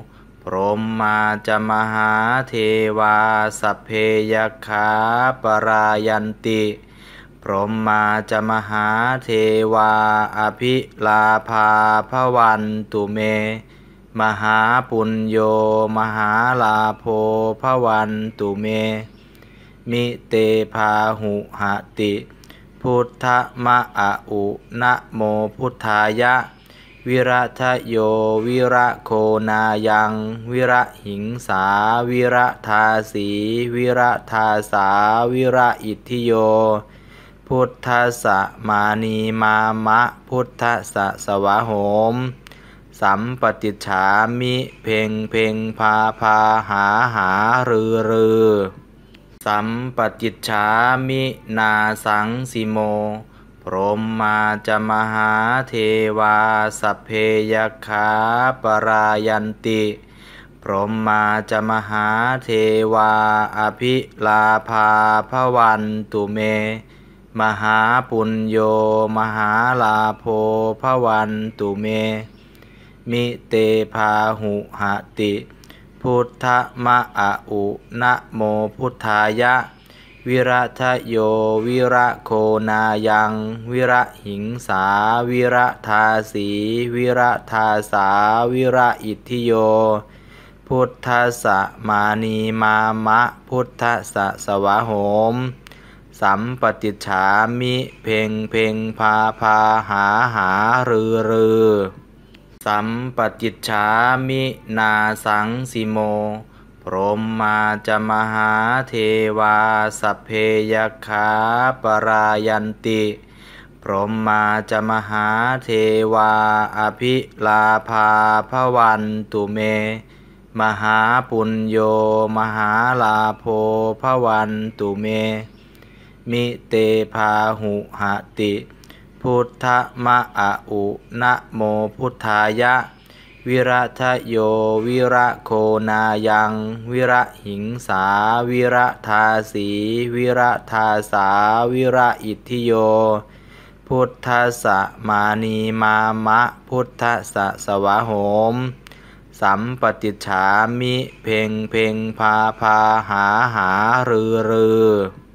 พรหมาจมหาเทวาสัพเพยัคขาปรายันติพรหมาจมหาเทวาอภิลาภาภวันตุเมมหาปุญโญมหาลาโภภวันตุเมมิเตภาหุหติพุทธมะอะอุนะโมพุทธายะวิรัทโยวิระโคนายังวิระหิงสาวิระทาสีวิระทาสาวิระอิทธิโยพุทธัสสะมานีมามะพุทธัสสะสวะโหมสัมปติฉามิเพ่งเพ่งพาพาหาหารือรือสัมปติฉามินาสังสิโมพรหมาจมหาเทวาสัพเพยัคขาปรายันติพรหมาจมหาเทวาอภิลาภาภวันตุเมมหาปุญโญมหาลาโภภวันตุเมมิเตภาหุหติพุทธมะอะอุนะโมพุทธายะวิรัทโยวิระโคนายังวิระหิงสาวิระทาสีวิระทาสาวิระอิทธิโยพุทธัสสะมานีมามะพุทธัสสะสวะโหมสัมปติฉามิเพ่งเพ่งพาพาหาหารือรือสัมปติฉามินาสังสิโมพรหมาจมหาเทวาสัพเพยัคขาปรายันติพรหมาจมหาเทวาอภิลาภาภวันตุเมมหาปุญโญมหาลาโภภวันตุเมมิเตภาหุหติพุทธมะอะอุนะโมพุทธายะวิรัทโยวิระโคนายังวิระหิงสาวิระทาสีวิระทาสาวิระอิทธิโยพุทธัสสะมานีมามะพุทธัสสะสวะโหมสัมปติฉามิเพ่งเพ่งพาพาหาหารือรือ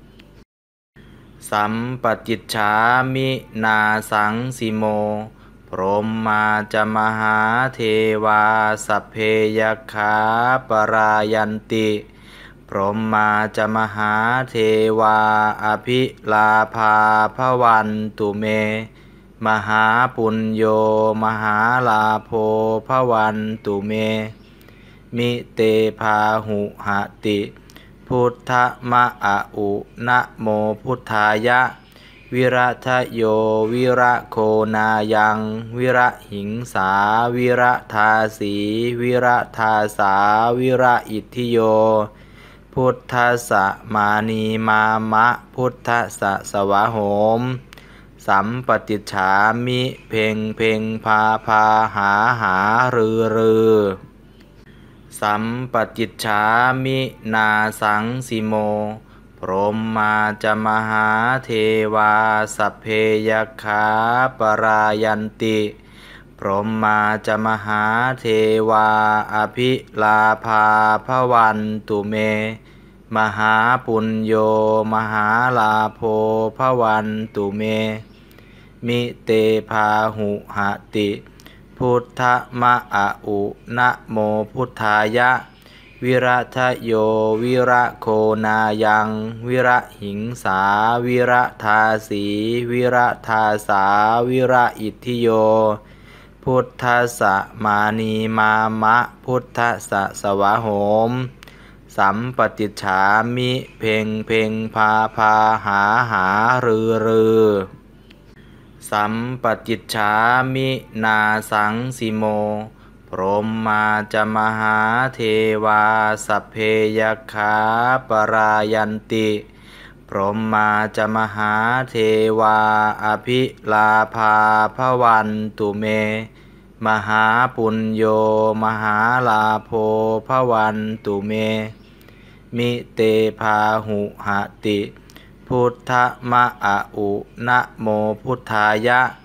สัมปติฉามินาสังสิโมพรหมาจมหาเทวาสัพเพยัคขาปรายันติพรหมาจมหาเทวาอภิลาภาภวันตุเมมหาปุญโญมหาลาโภภวันตุเมมิเตภาหุหติพุทธมะอะอุนะโมพุทธายะวิรัทโยวิระโคนายังวิระหิงสาวิระทาสีวิระทาสาวิระอิทธิโยพุทธัสสะมานีมามะพุทธัสสะสวะโหมสัมปติฉามิเพ่งเพ่งพาพาหาหารือรือสัมปติฉามินาสังสิโมพรหมาจมหาเทวาสัพเพยัคขาปรายันติพรหมาจมหาเทวาอภิลาภาภวันตุเมมหาปุญโญมหาลาโภภวันตุเมมิเตภาหุหติพุทธมะอะอุนะโมพุทธายะวิรัทโยวิระโคนายังวิระหิงสาวิระทาสีวิระทาสาวิระอิทธิโยพุทธัสสะมานีมามะพุทธัสสะสวะโหมสัมปติฉามิเพ่งเพ่งพาพาหาหารือรือสัมปติฉามินาสังสิโมพรหมาจมหาเทวาสัพเพยัคขาปรายันติพรหมาจมหาเทวาอภิลาภาภวันตุเมมหาปุญโญมหาลาโภภวันตุเมมิเตภาหุหติพุทธมะอะอุนะโมพุทธายะ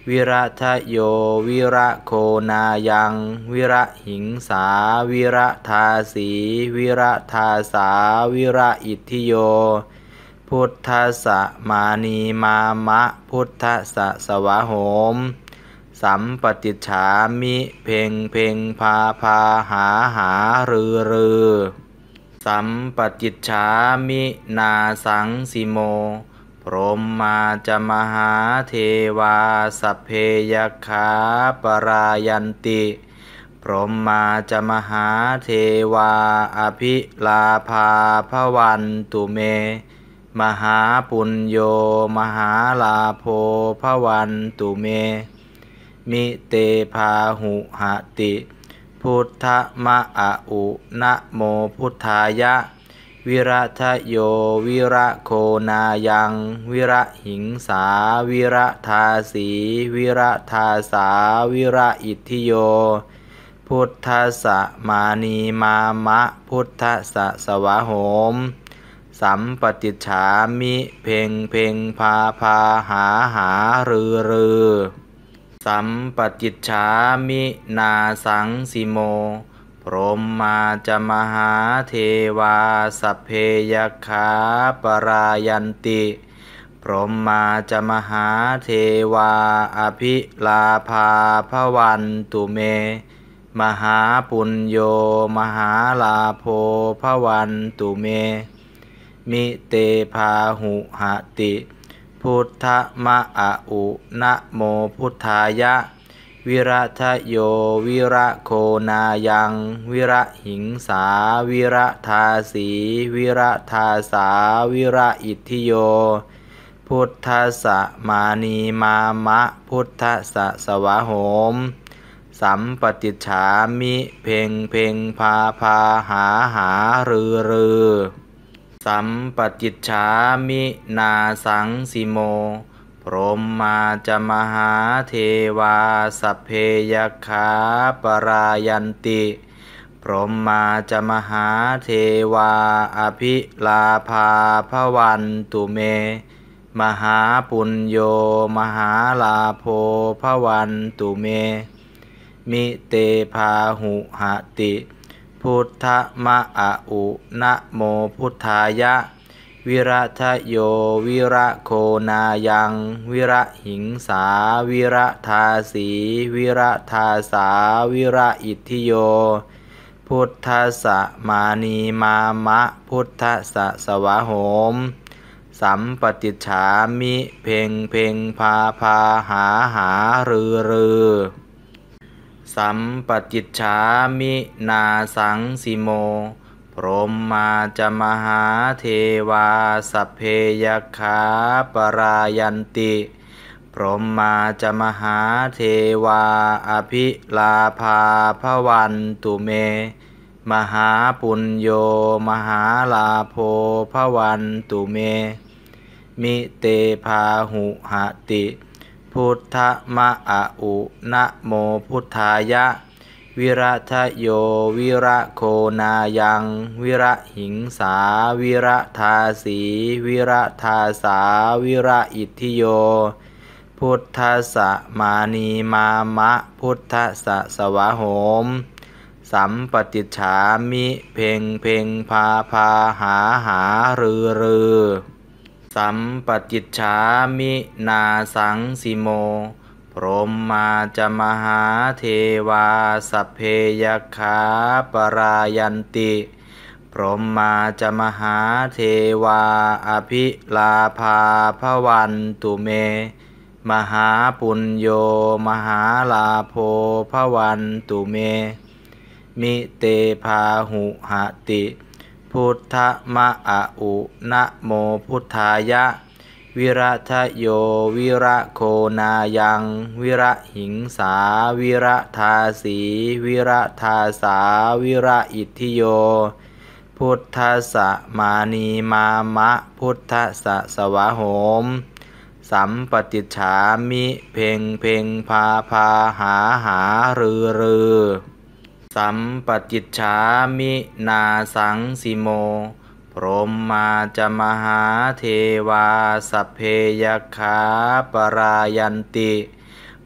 วิระทะโยวิระโคนายังวิระหิงสาวิระทาสีวิระทาสาวิระอิทธิโยพุทธัสสะมานีมามะพุทธัสสะสวะโหมสัมปติฉามิเพ่งเพ่งพาพาหาหารือรือสัมปติฉามินาสังสิโมพรหมาจะมหาเทวาสัพเพยขาปรายันติพรหมาจะมหาเทวาอภิลาภาภวันตุเมมหาปุญโยมหาลาโภภวันตุเมมิเตภาหุหติพุทธมะอะอุนะโมพุทธายะวิระทะโยวิระโคนายังวิระหิงสาวิระทาสีวิระทาสาวิระอิทธิโยพุทธัสสะมานีมามะพุทธัสสะสวะโหมสัมปติฉามิเพ่งเพ่งพาพาหาหารือรือสัมปติฉามินาสังสิโมพรหมาจะมหาเทวาสัพเพยขาปรายันติพรหมาจะมหาเทวาอภิลาภาภวันตุเมมหาปุญโยมหาลาโภภวันตุเมมิเตภาหุหติพุทธมะอะอุนะโมพุทธายะวิระทะโยวิระโคนายังวิระหิงสาวิระทาสีวิระทาสาวิระอิทธิโยพุทธัสสะมานีมามะพุทธัสสะสวะโหมสัมปติฉามิเพ่งเพ่งพาพาหาหารือรือสัมปติฉามินาสังสิโมพรหมาจะมหาเทวาสัพเพยขาปรายันติพรหมาจะมหาเทวาอภิลาภาภวันตุเมมหาปุญโยมหาลาโภภวันตุเมมิเตภาหุหติพุทธมะอะอุนะโมพุทธายะวิระทะโยวิระโคนายังวิระหิงสาวิระทาสีวิระทาสาวิระอิทธิโยพุทธัสสะมานีมามะพุทธัสสะสวะโหมสัมปติฉามิเพ่งเพ่งพาพาหาหารือรือสัมปติฉามินาสังสิโมพรหมาจะมหาเทวาสัพเพยขาปรายันติพรหมาจะมหาเทวาอภิลาภาภวันตุเมมหาปุญโยมหาลาโภภวันตุเมมิเตภาหุหติพุทธมะอะอุนะโมพุทธายะวิระทะโยวิระโคนายังวิระหิงสาวิระทาสีวิระทาสาวิระอิทธิโยพุทธัสสะมานีมามะพุทธัสสะสวะโหมสัมปติฉามิเพ่งเพ่งพาพาหาหารือรือสัมปติฉามินาสังสิโมพรหมาจะมหาเทวาสัพเพยขาปรายันติพรหมาจะมหาเทวาอภิลาภาภวันตุเมมหาปุญโยมหาลาโภภวันตุเมมิเตภาหุหติพุทธมะอะอุนะโมพุทธายะวิระทะโยวิระโคนายังวิระหิงสาวิระทาสีวิระทาสาวิระอิทธิโยพุทธัสสะมานีมามะพุทธัสสะสวะโหมสัมปติฉามิเพ่งเพ่งพาพาหาหารือรือสัมปติฉามินาสังสิโมพรหมาจะมหาเทวาสัพเพยขาปรายันติพ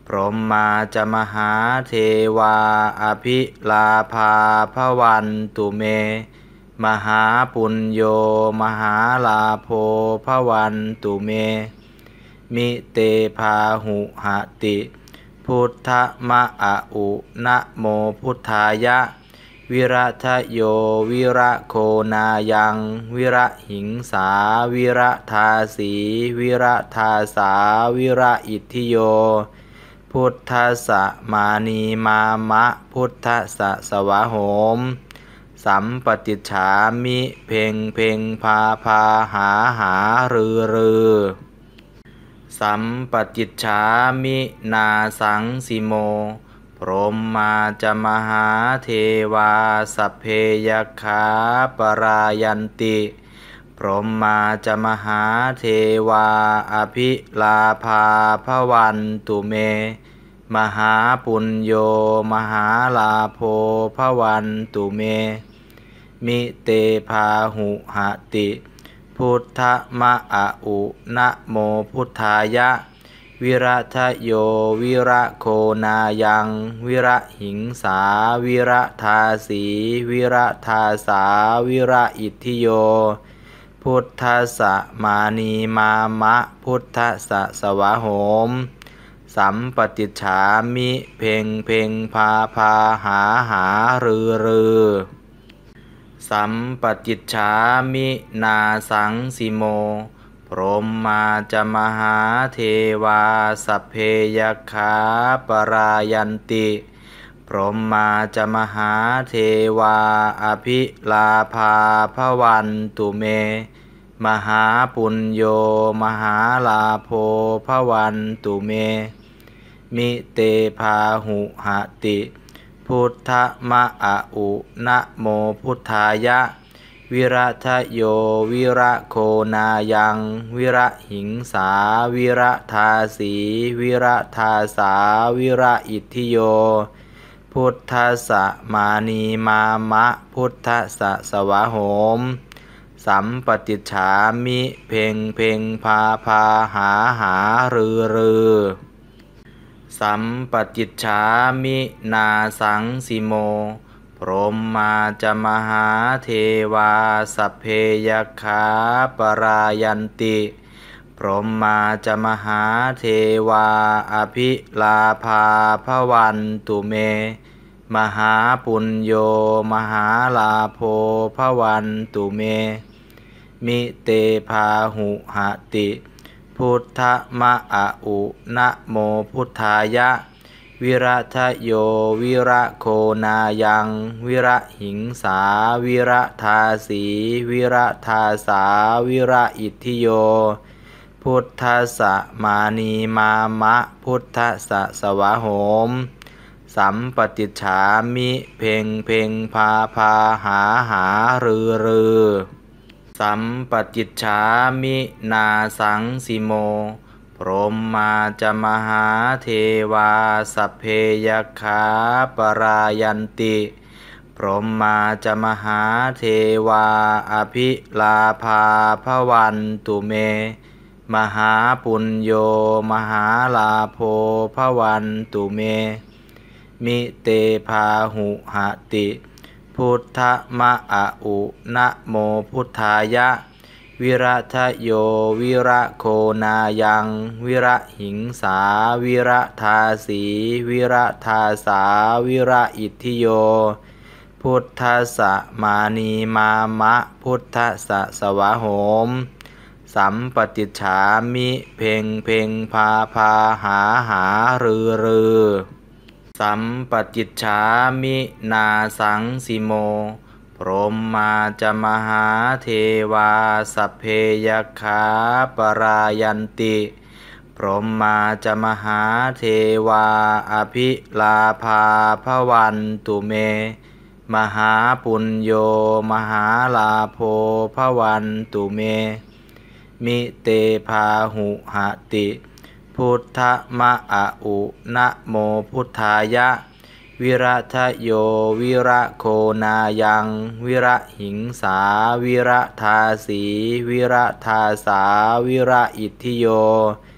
พรหมาจะมหาเทวาอภิลาภาภวันตุเมมหาปุญโญมหาลาโภภวันตุเมมิเตภาหุหติพุทธมะอะอุนะโมพุทธายะวิรัทโยวิระโคนายังวิระหิงสาวิระทาสีวิระทาสาวิระอิทธิโยพุทธัสสะมานีมามะพุทธัสสะสวะโหมสัมปติฉามิเพ่งเพ่งพาพาหาหารือรือสัมปติฉามินาสังสิโมพรหมาจะมหาเทวาสัพเพยคาปรายันติพรหมาจะมหาเทวาอภิลาภาภวันตุเมมหาปุญโญมหาลาโภภวันตุเมมิเตภาหุหติพุทธมะอะอุนะโมพุทธายะวิรัทโยวิระโคนายังวิระหิงสาวิระทาสีวิระทาสาวิระอิทธิโยพุทธัสสะมานีมามะพุทธัสสะสวะโหมสัมปติฉามิเพ่งเพ่งพาพาหาหารือรือสัมปติฉามินาสังสิโมพรหมาจะมหาเทวาสัพเพยคาปรายันติพรหมาจะมหาเทวาอภิลาภาภวันตุเมมหาปุญโญมหาลาโภภวันตุเมมิเตภาหุหติพุทธมะอะอุนะโมพุทธายะวิรัทโยวิระโคนายังวิระหิงสาวิระทาสีวิระทาสาวิระอิทธิโยพุทธัสสะมานีมามะพุทธัสสะสวะโหมสัมปติฉามิเพ่งเพ่งพาพาหาหารือรือสัมปติฉามินาสังสิโมพรหมาจะมหาเทวาสัพเพยคาปรายันติพรหมาจะมหาเทวาอภิลาภาภวันตุเมมหาปุญโญมหาลาโภภวันตุเมมิเตภาหุหติพุทธมะอะอุนะโมพุทธายะวิรัทโยวิระโคนายังวิระหิงสาวิระทาสีวิระทาสาวิระอิทธิโยพุทธัสสะมานีมามะพุทธัสสะสวะโหมสัมปติฉามิเพ่งเพ่งพาพาหาหารือรือสัมปติฉามินาสังสิโมพรหมาจะมหาเทวาสัพเพยคาปรายันติพรหมาจะมหาเทวาอภิลาภาภวันตุเมมหาปุญโญมหาลาโภภวันตุเมมิเตภาหุหติพุทธมะอะอุนะโมพุทธายะวิรัทโยวิระโคนายังวิระหิงสาวิระทาสีวิระทาสาวิระอิทธิโยพุทธัสสะมานีมามะพุทธัสสะสวะโหมสัมปติฉามิเพ่งเพ่งพาพาหาหารือรือสัมปติฉามินาสังสิโมพรหมาจะมหาเทวาสัพเพยคาปรายันติพรหมาจะมหาเทวาอภิลาภาภวันตุเมมหาปุญโญมหาลาโภภวันตุเมมิเตภาหุหติพุทธมะอะอุนะโมพุทธายะวิรัทโยวิระโคนายังวิระหิงสาวิระทาสีวิระทาสาวิระอิทธิโย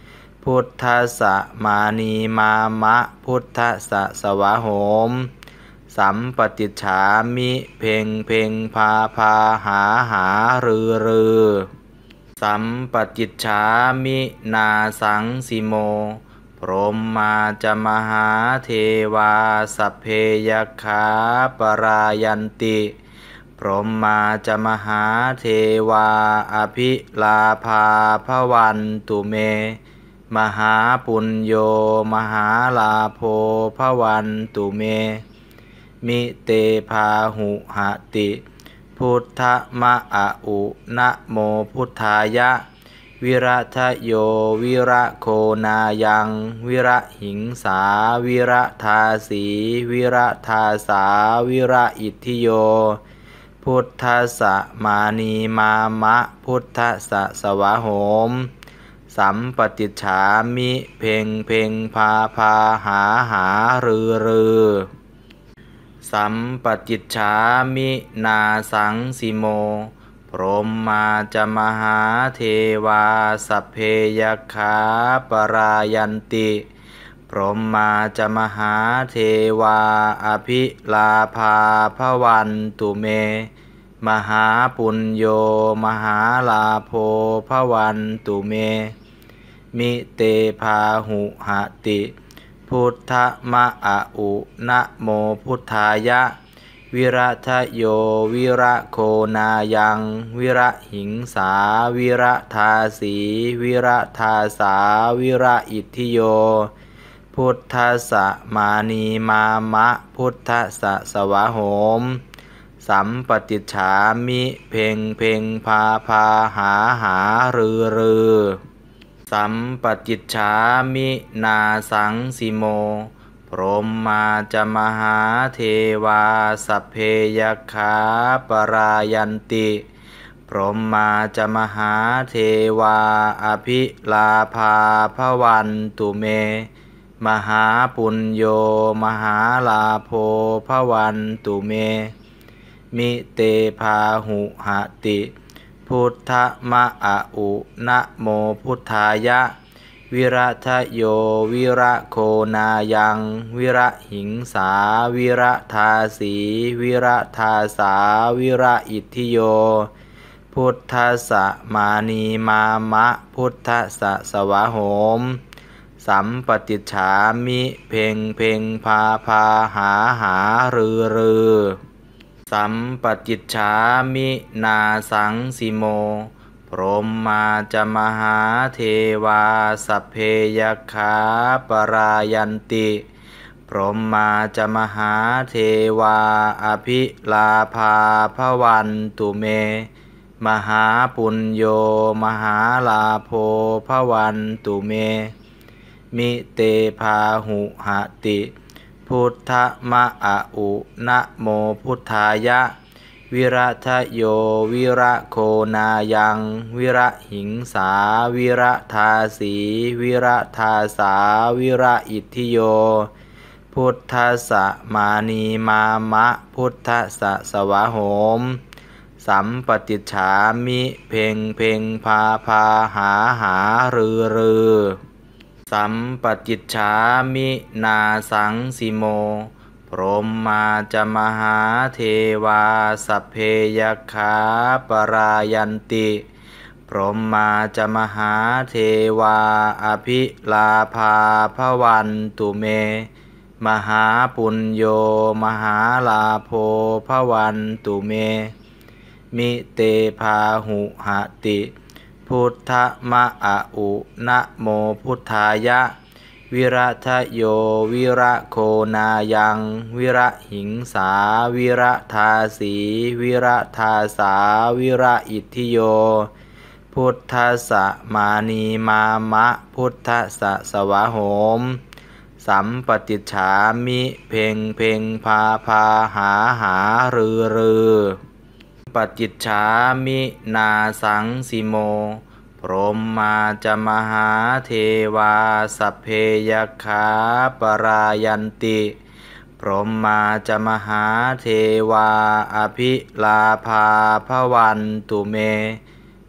พุทธัสสะมานีมามะพุทธัสสะสวะโหมสัมปติจฉามิเพ่งเพ่งพาพาหาหารือรือสัมปติจฉามินาสังสิโมพรหมมาจมหาเทวาสัพเพยัคขาปรายันติพรหมมาจมหาเทวาอภิลาภาภวันตุเมมหาปุญโญมหาลาโภภวันตุเมมิเตภาหุหติพุทธมะอะอุนะโมพุทธายะวิรัทโยวิระโคนายังวิระหิงสาวิระทาสีวิระทาสาวิระอิทธิโยพุทธัสสะมานีมามะพุทธัสสะสวะโหมสัมปติจฉามิเพ่งเพ่งพาพาหาหารือรือสัมปติจฉามินาสังสิโมพรหมมาจมหาเทวาสัพเพยัคขาปรายันติพรหมมาจมหาเทวาอภิลาภาภวันตุเมมหาปุญโญมหาลาโภภวันตุเมมิเตภาหุหติพุทธมะอะอุนะโมพุทธายะวิรัทโยวิระโคนายังวิระหิงสาวิระทาสีวิระทาสาวิระอิทธิโยพุทธัสสะมานีมามะพุทธัสสะสวะโหมสัมปติจฉามิเพ่งเพ่งพาพาหาหารือรือสัมปติจฉามินาสังสิโมพรหมมาจมหาเทวาสัพเพยัคขาปรายันติพรหมมาจมหาเทวาอภิลาภาภวันตุเมมหาปุญโญมหาลาโภภวันตุเมมิเตภาหุหติพุทธมะอะอุนะโมพุทธายะวิรัทโยวิระโคนายังวิระหิงสาวิระทาสีวิระทาสาวิระอิทธิโยพุทธัสสะมานีมามะพุทธัสสะสวะโหมสัมปติจฉามิเพ่งเพ่งพาพาหาหารือรือสัมปติจฉามินาสังสิโมพรหมมาจมหาเทวาสัพเพยัคขาปรายันติพรหมมาจมหาเทวาอภิลาภาภวันตุเมมหาปุญโญมหาลาโภภวันตุเมมิเตภาหุหติพุทธมะอะอุนะโมพุทธายะวิรัทโยวิระโคนายังวิระหิงสาวิระทาสีวิระทาสาวิระอิทธิโยพุทธัสสะมานีมามะพุทธัสสะสวะโหมสัมปติจฉามิเพ่งเพ่งพาพาหาหารือรือสัมปติจฉามินาสังสิโมพรหมมาจมหาเทวาสัพเพยัคขาปรายันติพรหมมาจมหาเทวาอภิลาภาภวันตุเมมหาปุญโญมหาลาโภภวันตุเมมิเตภาหุหติพุทธมะอะอุนะโมพุทธายะวิรัทโยวิระโคนายังวิระหิงสาวิระทาสีวิระทาสาวิระอิทธิโยพุทธัสสะมานีมามะพุทธัสสะสวะโหมสัมปติจฉามิเพ่งเพ่งพาพาหาหารือรือปฏิจฉามินาสังสิโมพรหมมาจมหาเทวาสัพเพยัคขาปรายันติพรหมมาจมหาเทวาอภิลาภาภวันตุเมม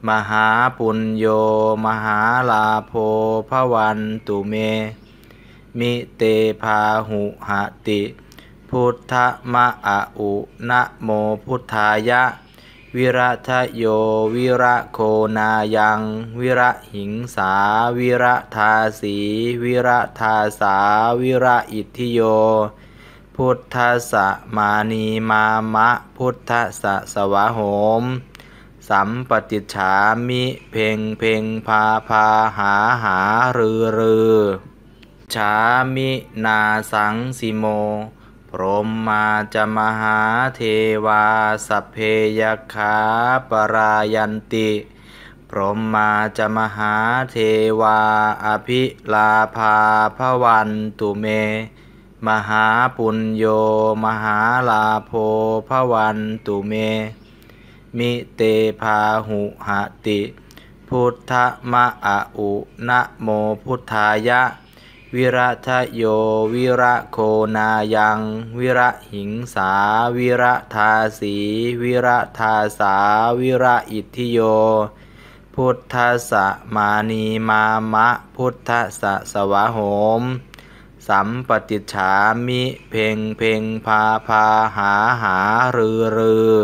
มหาปุญโญมหาลาโภภวันตุเมมิเตภาหุหติพุทธมะอะอุนะโมพุทธายะวิรัทโยวิระโคนายังวิระหิงสาวิระทาสีวิระทาสาวิระอิทธิโยพุทธัสสะมานีมามะพุทธัสสะสวะโหมสัมปติฉามิเพ่งเพ่งพาพาหาหารือรือฉามินาสังสิโมพรหมาจมหาเทวาสัพเพยขาปรายันติพรหมาจมหาเทวาอภิลาภาภวันตุเมมหาปุญโญมหาลาโภภวันตุเมมิเตภาหุหติพุทธมะอะอุนะโมพุทธายะวิรัทโยวิระโคนายังวิระหิงสาวิระทาสีวิระทาสาวิระอิทธิโยพุทธัสสะมานีมามะพุทธัสสะสวะโหมสัมปติฉามิเพ่งเพ่งพาพาหาหารือรือ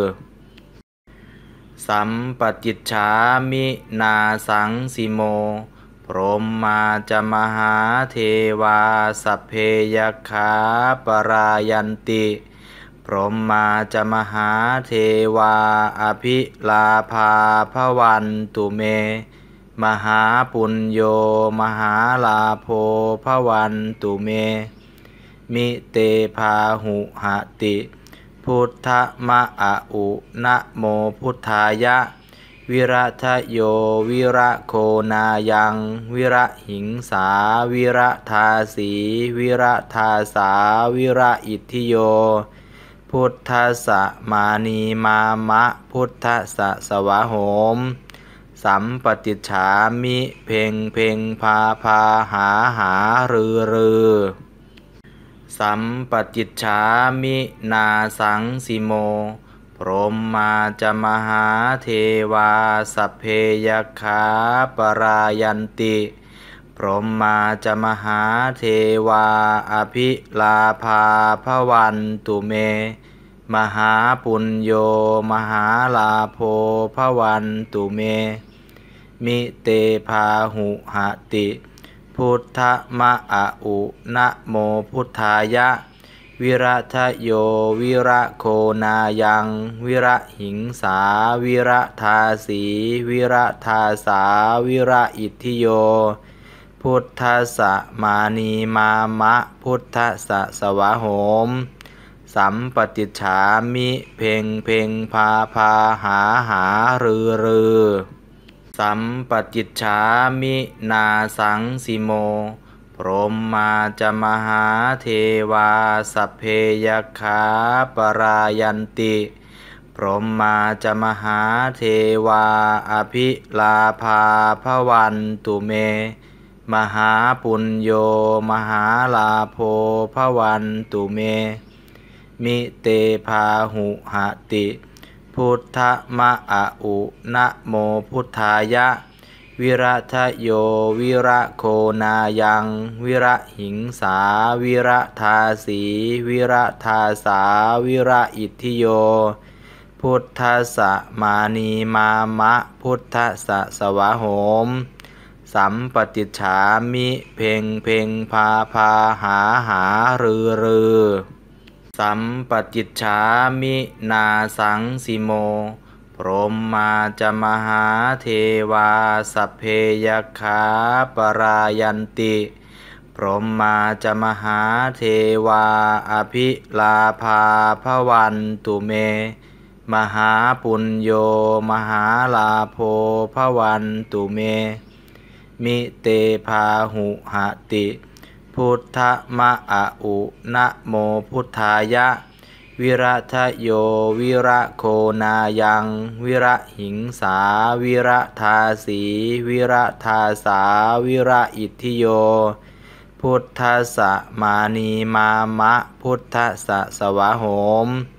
สัมปติฉามินาสังสิโมพรหมาจมหาเทวาสัพเพยขาปรายันติพรหมาจมหาเทวาอภิลาภาภวันตุเมมหาปุญโญมหาลาโภภวันตุเมมิเตภาหุหติพุทธมะอะอุนะโมพุทธายะวิรัทโยวิระโคนายังวิระหิงสาวิระทาสีวิระทาสาวิระอิทธิโยพุทธัสสะมานีมามะพุทธัสสะสวะโหมสัมปติฉามิเพ่งเพ่งพาพาหาหารือรือสัมปติฉามินาสังสิโมพรหมาจมหาเทวาสัพเพยขาปรายันติพรหมาจมหาเทวาอภิลาภาภวันตุเมมหาปุญโญมหาลาโภภวันตุเมมิเตภาหุหติพุทธมะอะอุนะโมพุทธายะวิรัทโยวิระโคนายังวิระหิงสาวิระทาสีวิระทาสาวิระอิทธิโยพุทธัสสะมานีมามะพุทธัสสะสวะโหมสัมปติฉามิเพ่งเพ่งพาพาหาหารือรือสัมปติฉามินาสังสิโมพรหมาจมหาเทวาสัพเพยขาปรายันติพรหมาจมหาเทวาอภิลาภาภวันตุเมมหาปุญโญมหาลาโภภวันตุเมมิเตภาหุหติพุทธมะอะอุนะโมพุทธายะวิรัทโยวิระโคนายังวิระหิงสาวิระทาสีวิระทาสาวิระอิทธิโยพุทธัสสะมานีมามะพุทธัสสะสวะโหมสัมปติฉามิเพ่งเพ่งพาพาหาหารือรือสัมปติฉามินาสังสิโมพรหมาจมหาเทวาสัพเพยขาปรายันติพรหมาจมหาเทวาอภิลาภาภวันตุเมมหาปุญโญมหาลาโภภวันตุเมมิเตภาหุหติพุทธมะอะอุนะโมพุทธายะวิรัทโยวิระโคนายังวิระหิงสาวิระทาสีวิระทาสาวิระอิทธิโยพุทธัสสะมานีมามะพุทธัสสะสวะโหม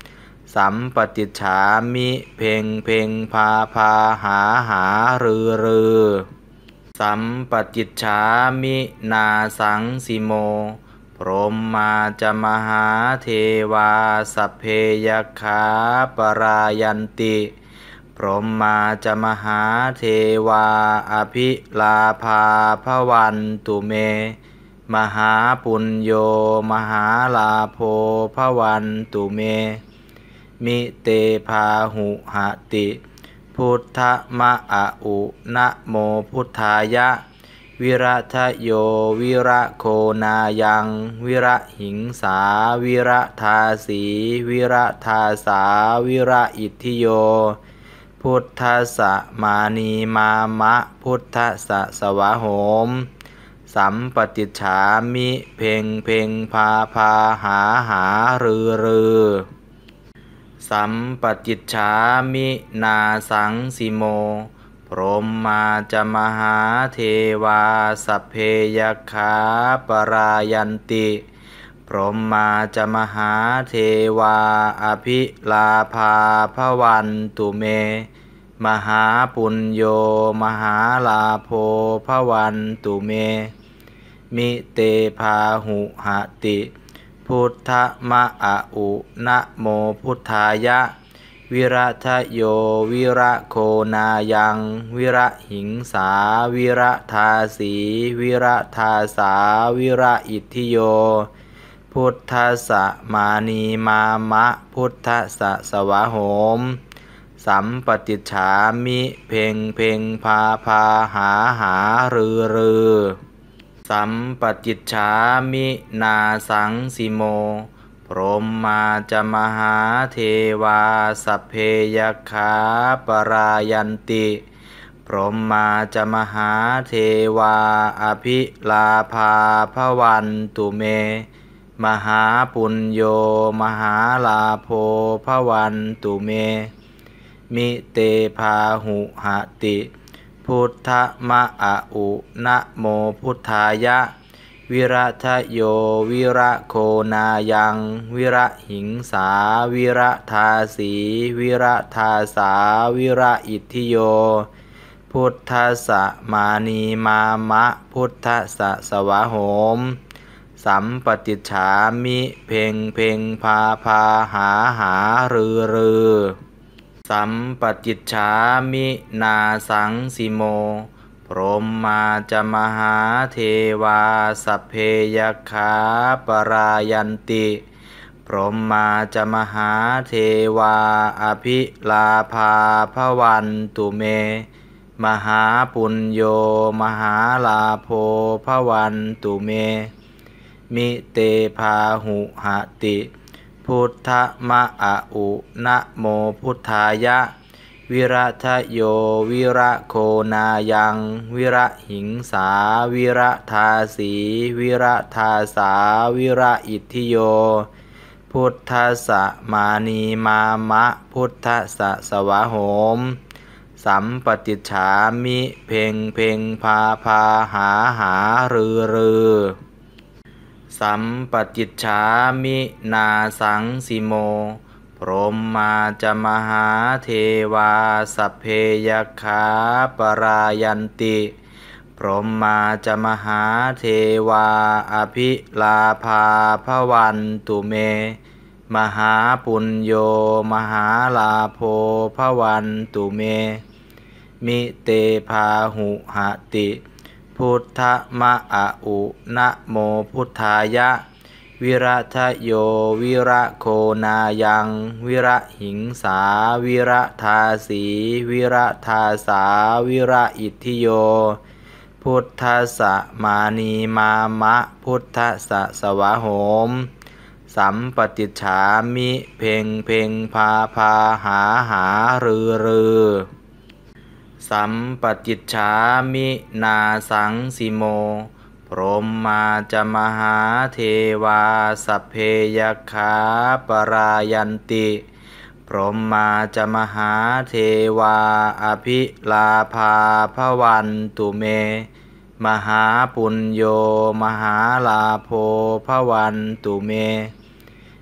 สัมปติฉามิเพ่งเพ่งพาพาหาหารือรือสัมปติฉามินาสังสิโมพรหมมาจะมหาเทวาสัพเพยขาปรายันติพรหมมาจะมหาเทวาอภิลาภาภวันตุเมมหาปุญโยมหาลาโภภวันตุเมมิเตภาหุหติพุทธมะอะอุนะโมพุทธายะวิรัทโยวิระโคนายังวิระหิงสาวิระทาสีวิระทาสาวิระอิทธิโยพุทธสะมานีมามะพุทธสะสวะโหมสัมปติฉามิเพ่งเพ่งพาพาหาหารือรือสัมปติฉามินาสังสิโมพรหมมาจะมหาเทวาสัพเพยขาปรายันติพรหมมาจะมหาเทวาอภิลาภาภวันตุเมมหาปุญโยมหาลาโภภวันตุเมมิเตภาหุหติพุทธมะอะอุนะโมพุทธายะวิรัทโยวิระโคนายังวิระหิงสาวิระทาสีวิระทาสาวิระอิทธิโยพุทธสะมานีมามะพุทธสะสวะโหมสัมปติฉามิเพ่งเพ่งพาพาหาหารือรือสัมปติฉามินาสังสิโมพรหมมาจะมหาเทวาสัพเพยขาปรายันติพรหมมาจะมหาเทวาอภิลาภาภวันตุเมมหาปุญโยมหาลาโภภวันตุเมมิเตภาหุหติพุทธมะอะอุนะโมพุทธายะวิรัทโยวิระโคนายังวิระหิงสาวิระทาสีวิระทาสาวิระอิทธิโยพุทธสะมานีมามะพุทธสะสวะโหมสัมปติฉามิเพ่งเพ่งพาพาหาหารือรือสัมปติฉามินาสังสิโมพรหมมาจะมหาเทวาสัพเพยขาปรายันติพรหมมาจะมหาเทวาอภิลาภาภวันตุเมมหาปุญโยมหาลาโภภวันตุเมมิเตภาหุหติพุทธมะอะอุนะโมพุทธายะวิรัทโยวิระโคนายังวิระหิงสาวิระทาสีวิระทาสาวิระอิทธิโยพุทธสะมานีมามะพุทธสะสวะโหมสัมปติฉามิเพ่งเพ่งพาพาหาหารือรือสัมปติฉามินาสังสิโมพรหมมาจะมหาเทวาสัพเพยขาปรายันติพรหมมาจะมหาเทวาอภิลาภาภวันตุเมมหาปุญโยมหาลาโภภวันตุเมมิเตภาหุหติพุทธมะอะอุนะโมพุทธายะวิรัทโยวิระโคนายังวิระหิงสาวิระทาสีวิระทาสาวิระอิทธิโยพุทธสะมานีมามะพุทธสะสวะโหมสัมปติฉามิเพ่งเพ่งพาพาหาหารือรือสัมปติฉามินาสังสิโมพรหมมาจะมหาเทวาสัพเพยขาปรายันติพรหมมาจะมหาเทวาอภิลาภาภวันตุเมมหาปุญโยมหาลาโภภวันตุเม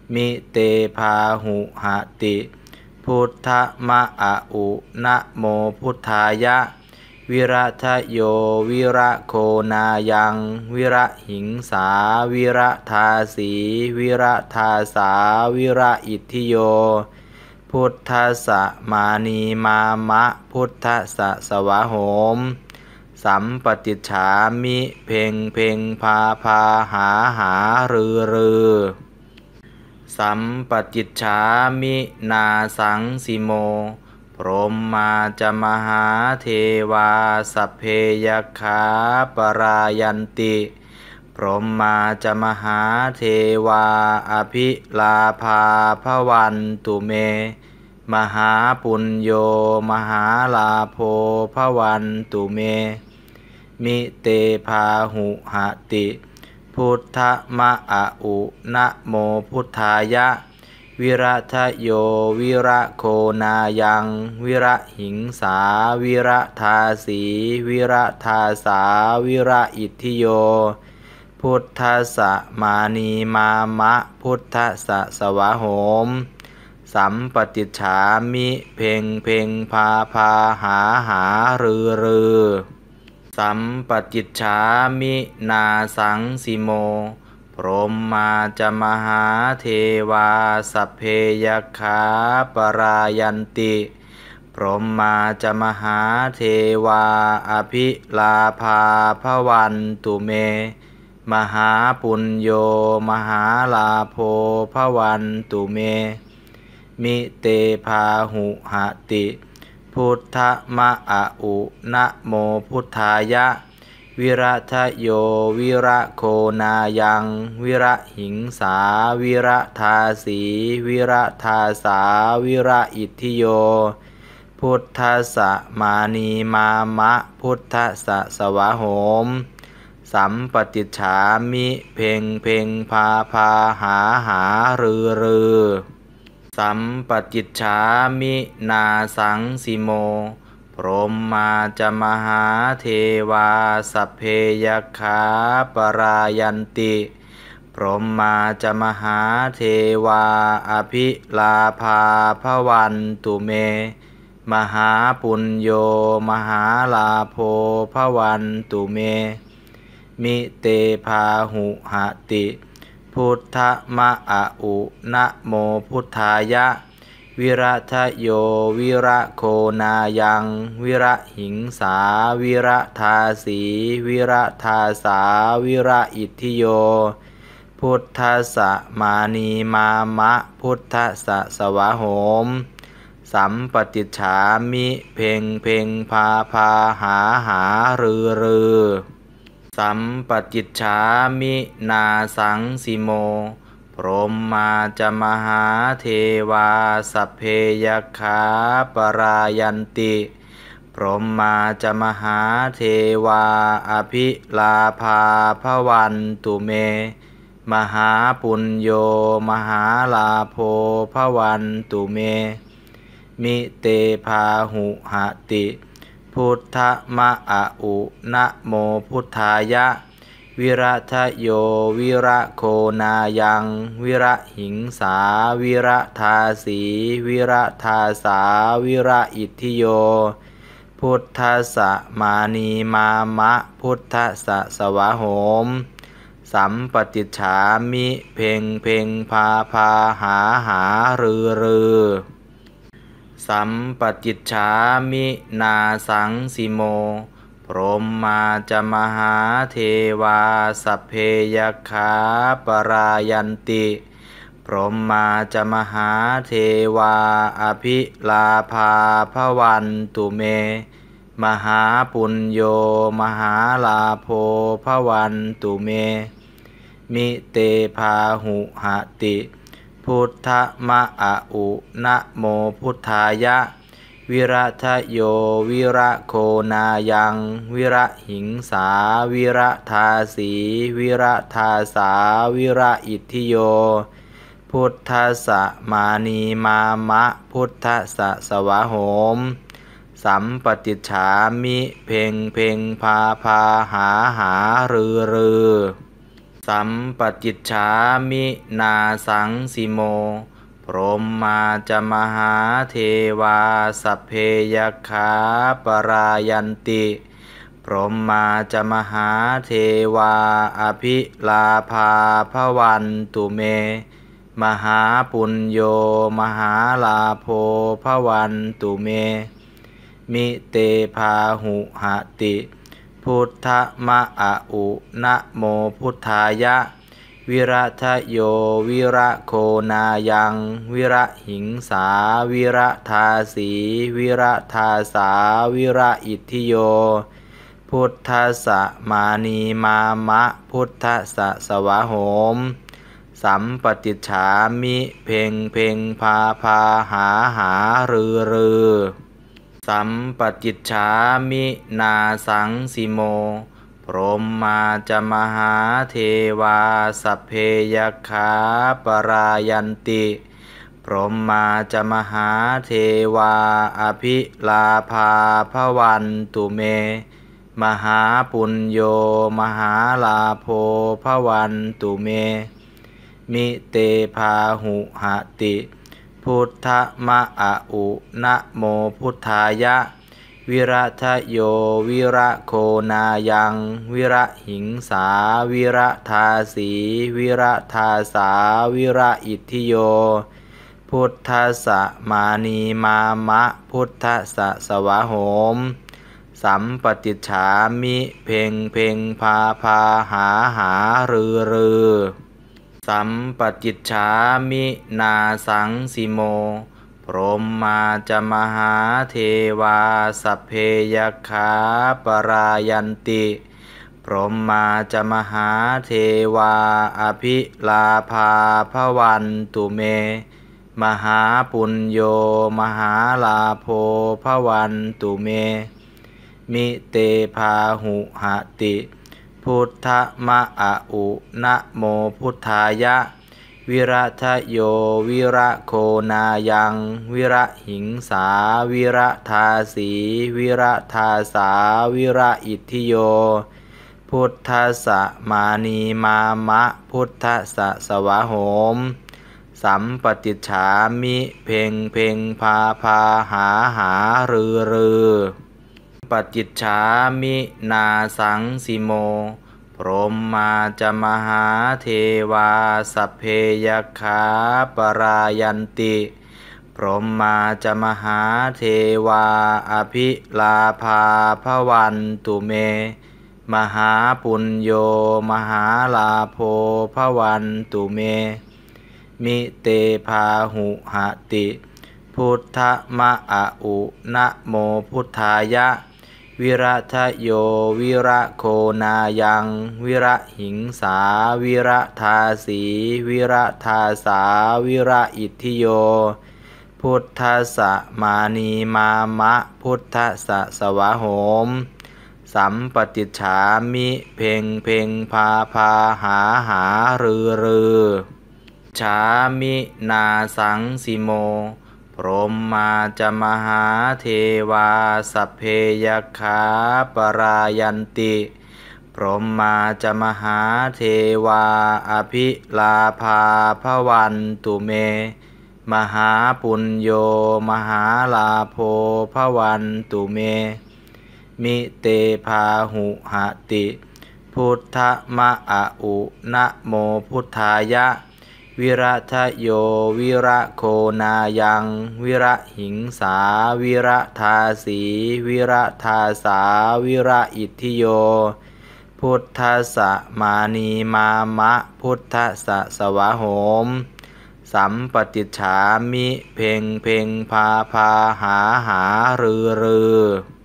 มิเตพาหุหติพุทธมะอะอุนะโมพุทธายะวิระทะโยวิระโคนายังวิระหิงสาวิระทาสีวิระทาสาวิระอิทธิโยพุทธัสสะมานีมามะพุทธัสสะสวะโหมสัมปติฉามิเพ่งเพ่งพาพาหาหารือรือสัมปติฉามินาสังสิโมพรหมาจะมหาเทวาสัพเพยขาปรายันติพรหมาจะมหาเทวาอภิลาภาภวันตุเมมหาปุญโยมหาลาโภภวันตุเมมิเตพาหุหติพุทธมะอะอุนะโมพุทธายะวิระทะโยวิระโคนายังวิระหิงสาวิระทาสีวิระทาสาวิระอิทธิโยพุทธัสสะมานีมามะพุทธัสสะสวะโหมสัมปติฉามิเพ่งเพ่งพาพาหาหารือรือสัมปติฉามินาสังสิโมพรหมาจะมหาเทวาสัพเพยขาปรายันติพรหมาจะมหาเทวาอภิลาภาภวันตุเมมหาปุญโยมหาลาโภภวันตุเมมิเตพาหุหติพุทธมะอะอุนะโมพุทธายะวิระทะโยวิระโคนายังวิระหิงสาวิระทาสีวิระทาสาวิระอิทธิโยพุทธัสสะมานีมามะพุทธัสสะสวะโหมสัมปติฉามิเพ่งเพ่งพาพาหาหารือรือสัมปติฉามินาสังสิโมพรหมาจะมหาเทวาสัพเพยขาปรายันติพรหมาจะมหาเทวาอภิลาภาภวันตุเมมหาปุญโยมหาลาโภภวันตุเมมิเตพาหุหติพุทธมะอะอุนะโมพุทธายะวิระทะโยวิระโคนายังวิระหิงสาวิระทาสีวิระทาสาวิระอิทธิโยพุทธัสสะมานีมามะพุทธัสสะสวะโหมสัมปติฉามิเพ่งเพ่งพาพาหาหารือรือสัมปติฉามินาสังสิโมพรหมาจะมหาเทวาสัพเพยขาปรายันติพรหมาจะมหาเทวาอภิลาภาภวันตุเมมหาปุญโยมหาลาโภภวันตุเมมิเตพาหุหติพุทธมะอะอุนะโมพุทธายะวิระทะโยวิระโคนายังวิระหิงสาวิระทาสีวิระทาสาวิระอิทธิโยพุทธัสสะมานีมามะพุทธัสสะสวะโหมสัมปติฉามิเพ่งเพ่งพาพาหาหารือรือสัมปติฉามินาสังสิโมพรหมาจะมหาเทวาสัพเพยขาปรายันติพรหมาจะมหาเทวาอภิลาภาภวันตุเมมหาปุญโยมหาลาโภภวันตุเมมิเตพาหุหติพุทธมะอะอุนะโมพุทธายะวิระทะโยวิระโคนายังวิระหิงสาวิระทาสีวิระทาสาวิระอิทธิโยพุทธัสสะมานีมามะพุทธัสสะสวะโหมสัมปติฉามิเพ่งเพ่งพาพาหาหารือรือสัมปติจฉามินาสังสิโมพรหมาจมหาเทวาสัพเพยัคขาปรายันติพรหมาจมหาเทวาอภิลาภาภวันตุเมมหาปุญโญมหาลาโภภวันตุเมมิเตภาหุหติพุทธมะอะอุนะโมพุทธายะวิรัทโยวิระโคนายังวิระหิงสาวิระทาสีวิระทาสาวิระอิทธิโยพุทธัสสะมานีมามะพุทธัสสะสวะโหมสัมปติจฉามิเพ่งเพ่งพาพาหาหารือรือสัมปติจฉามินาสังสิโมพรหมาจมหาเทวาสัพเพยัคขาปรายันติพรหมาจมหาเทวาอภิลาภาภวันตุเมมหาปุญโญมหาลาโภภวันตุเมมิเตภาหุหติพุทธมะอะอุนะโมพุทธายะวิรัทโยวิระโคนายังวิระหิงสาวิระทาสีวิระทาสาวิระอิทธิโยพุทธัสสะมานีมามะพุทธัสสะสวะโหมสัมปติจฉามิเพ่งเพ่งพาพาหาหารือรือสัมปติจฉามินาสังสิโมพรหมาจมหาเทวาสัพเพยัคขาปรายันติพรหมาจมหาเทวาอภิลาภาภวันตุเมมหาปุญโญมหาลาโภภวันตุเมมิเตภาหุหติพุทธมะอะอุนะโมพุทธายะวิรัทโยวิระโคนายังวิระหิงสาวิระทาสีวิระทาสาวิระอิทธิโยพุทธัสสะมานีมามะพุทธัสสะสวะโหมสัมปติจฉามิเพ่งเพ่งพาพาหาหารือรือปฏิจฉามินาสังสิโมพรหมาจมหาเทวาสัพเพยัคขาปรายันติพรหมาจมหาเทวาอภิลาภาภวันตุเมมหาปุญโญมหาลาโภภวันตุเมมิเตภาหุหติพุทธมะอะอุนะโมพุทธายะวิรัทโยวิระโคนายังวิระหิงสาวิระทาสีวิระทาสาวิระอิทธิโยพุทธัสสะมานีมามะพุทธัสสะสวะโหมสัมปติจฉามิเพ่งเพ่งพาพาหาหารือรือฉามินาสังสิโมพรหมาจมหาเทวาสัพเพยัคขาปรายันติพรหมาจมหาเทวาอภิลาภาภวันตุเมมหาปุญโญมหาลาโภภวันตุเมมิเตภาหุหติพุทธมะอะอุนะโมพุทธายะวิรัทโยวิระโคนายังวิระหิงสาวิระทาสีวิระทาสาวิระอิทธิโยพุทธัสสะมานีมามะพุทธัสสะสวะโหมสัมปติจฉามิเพ่งเพ่งพาพาหาหารือรือ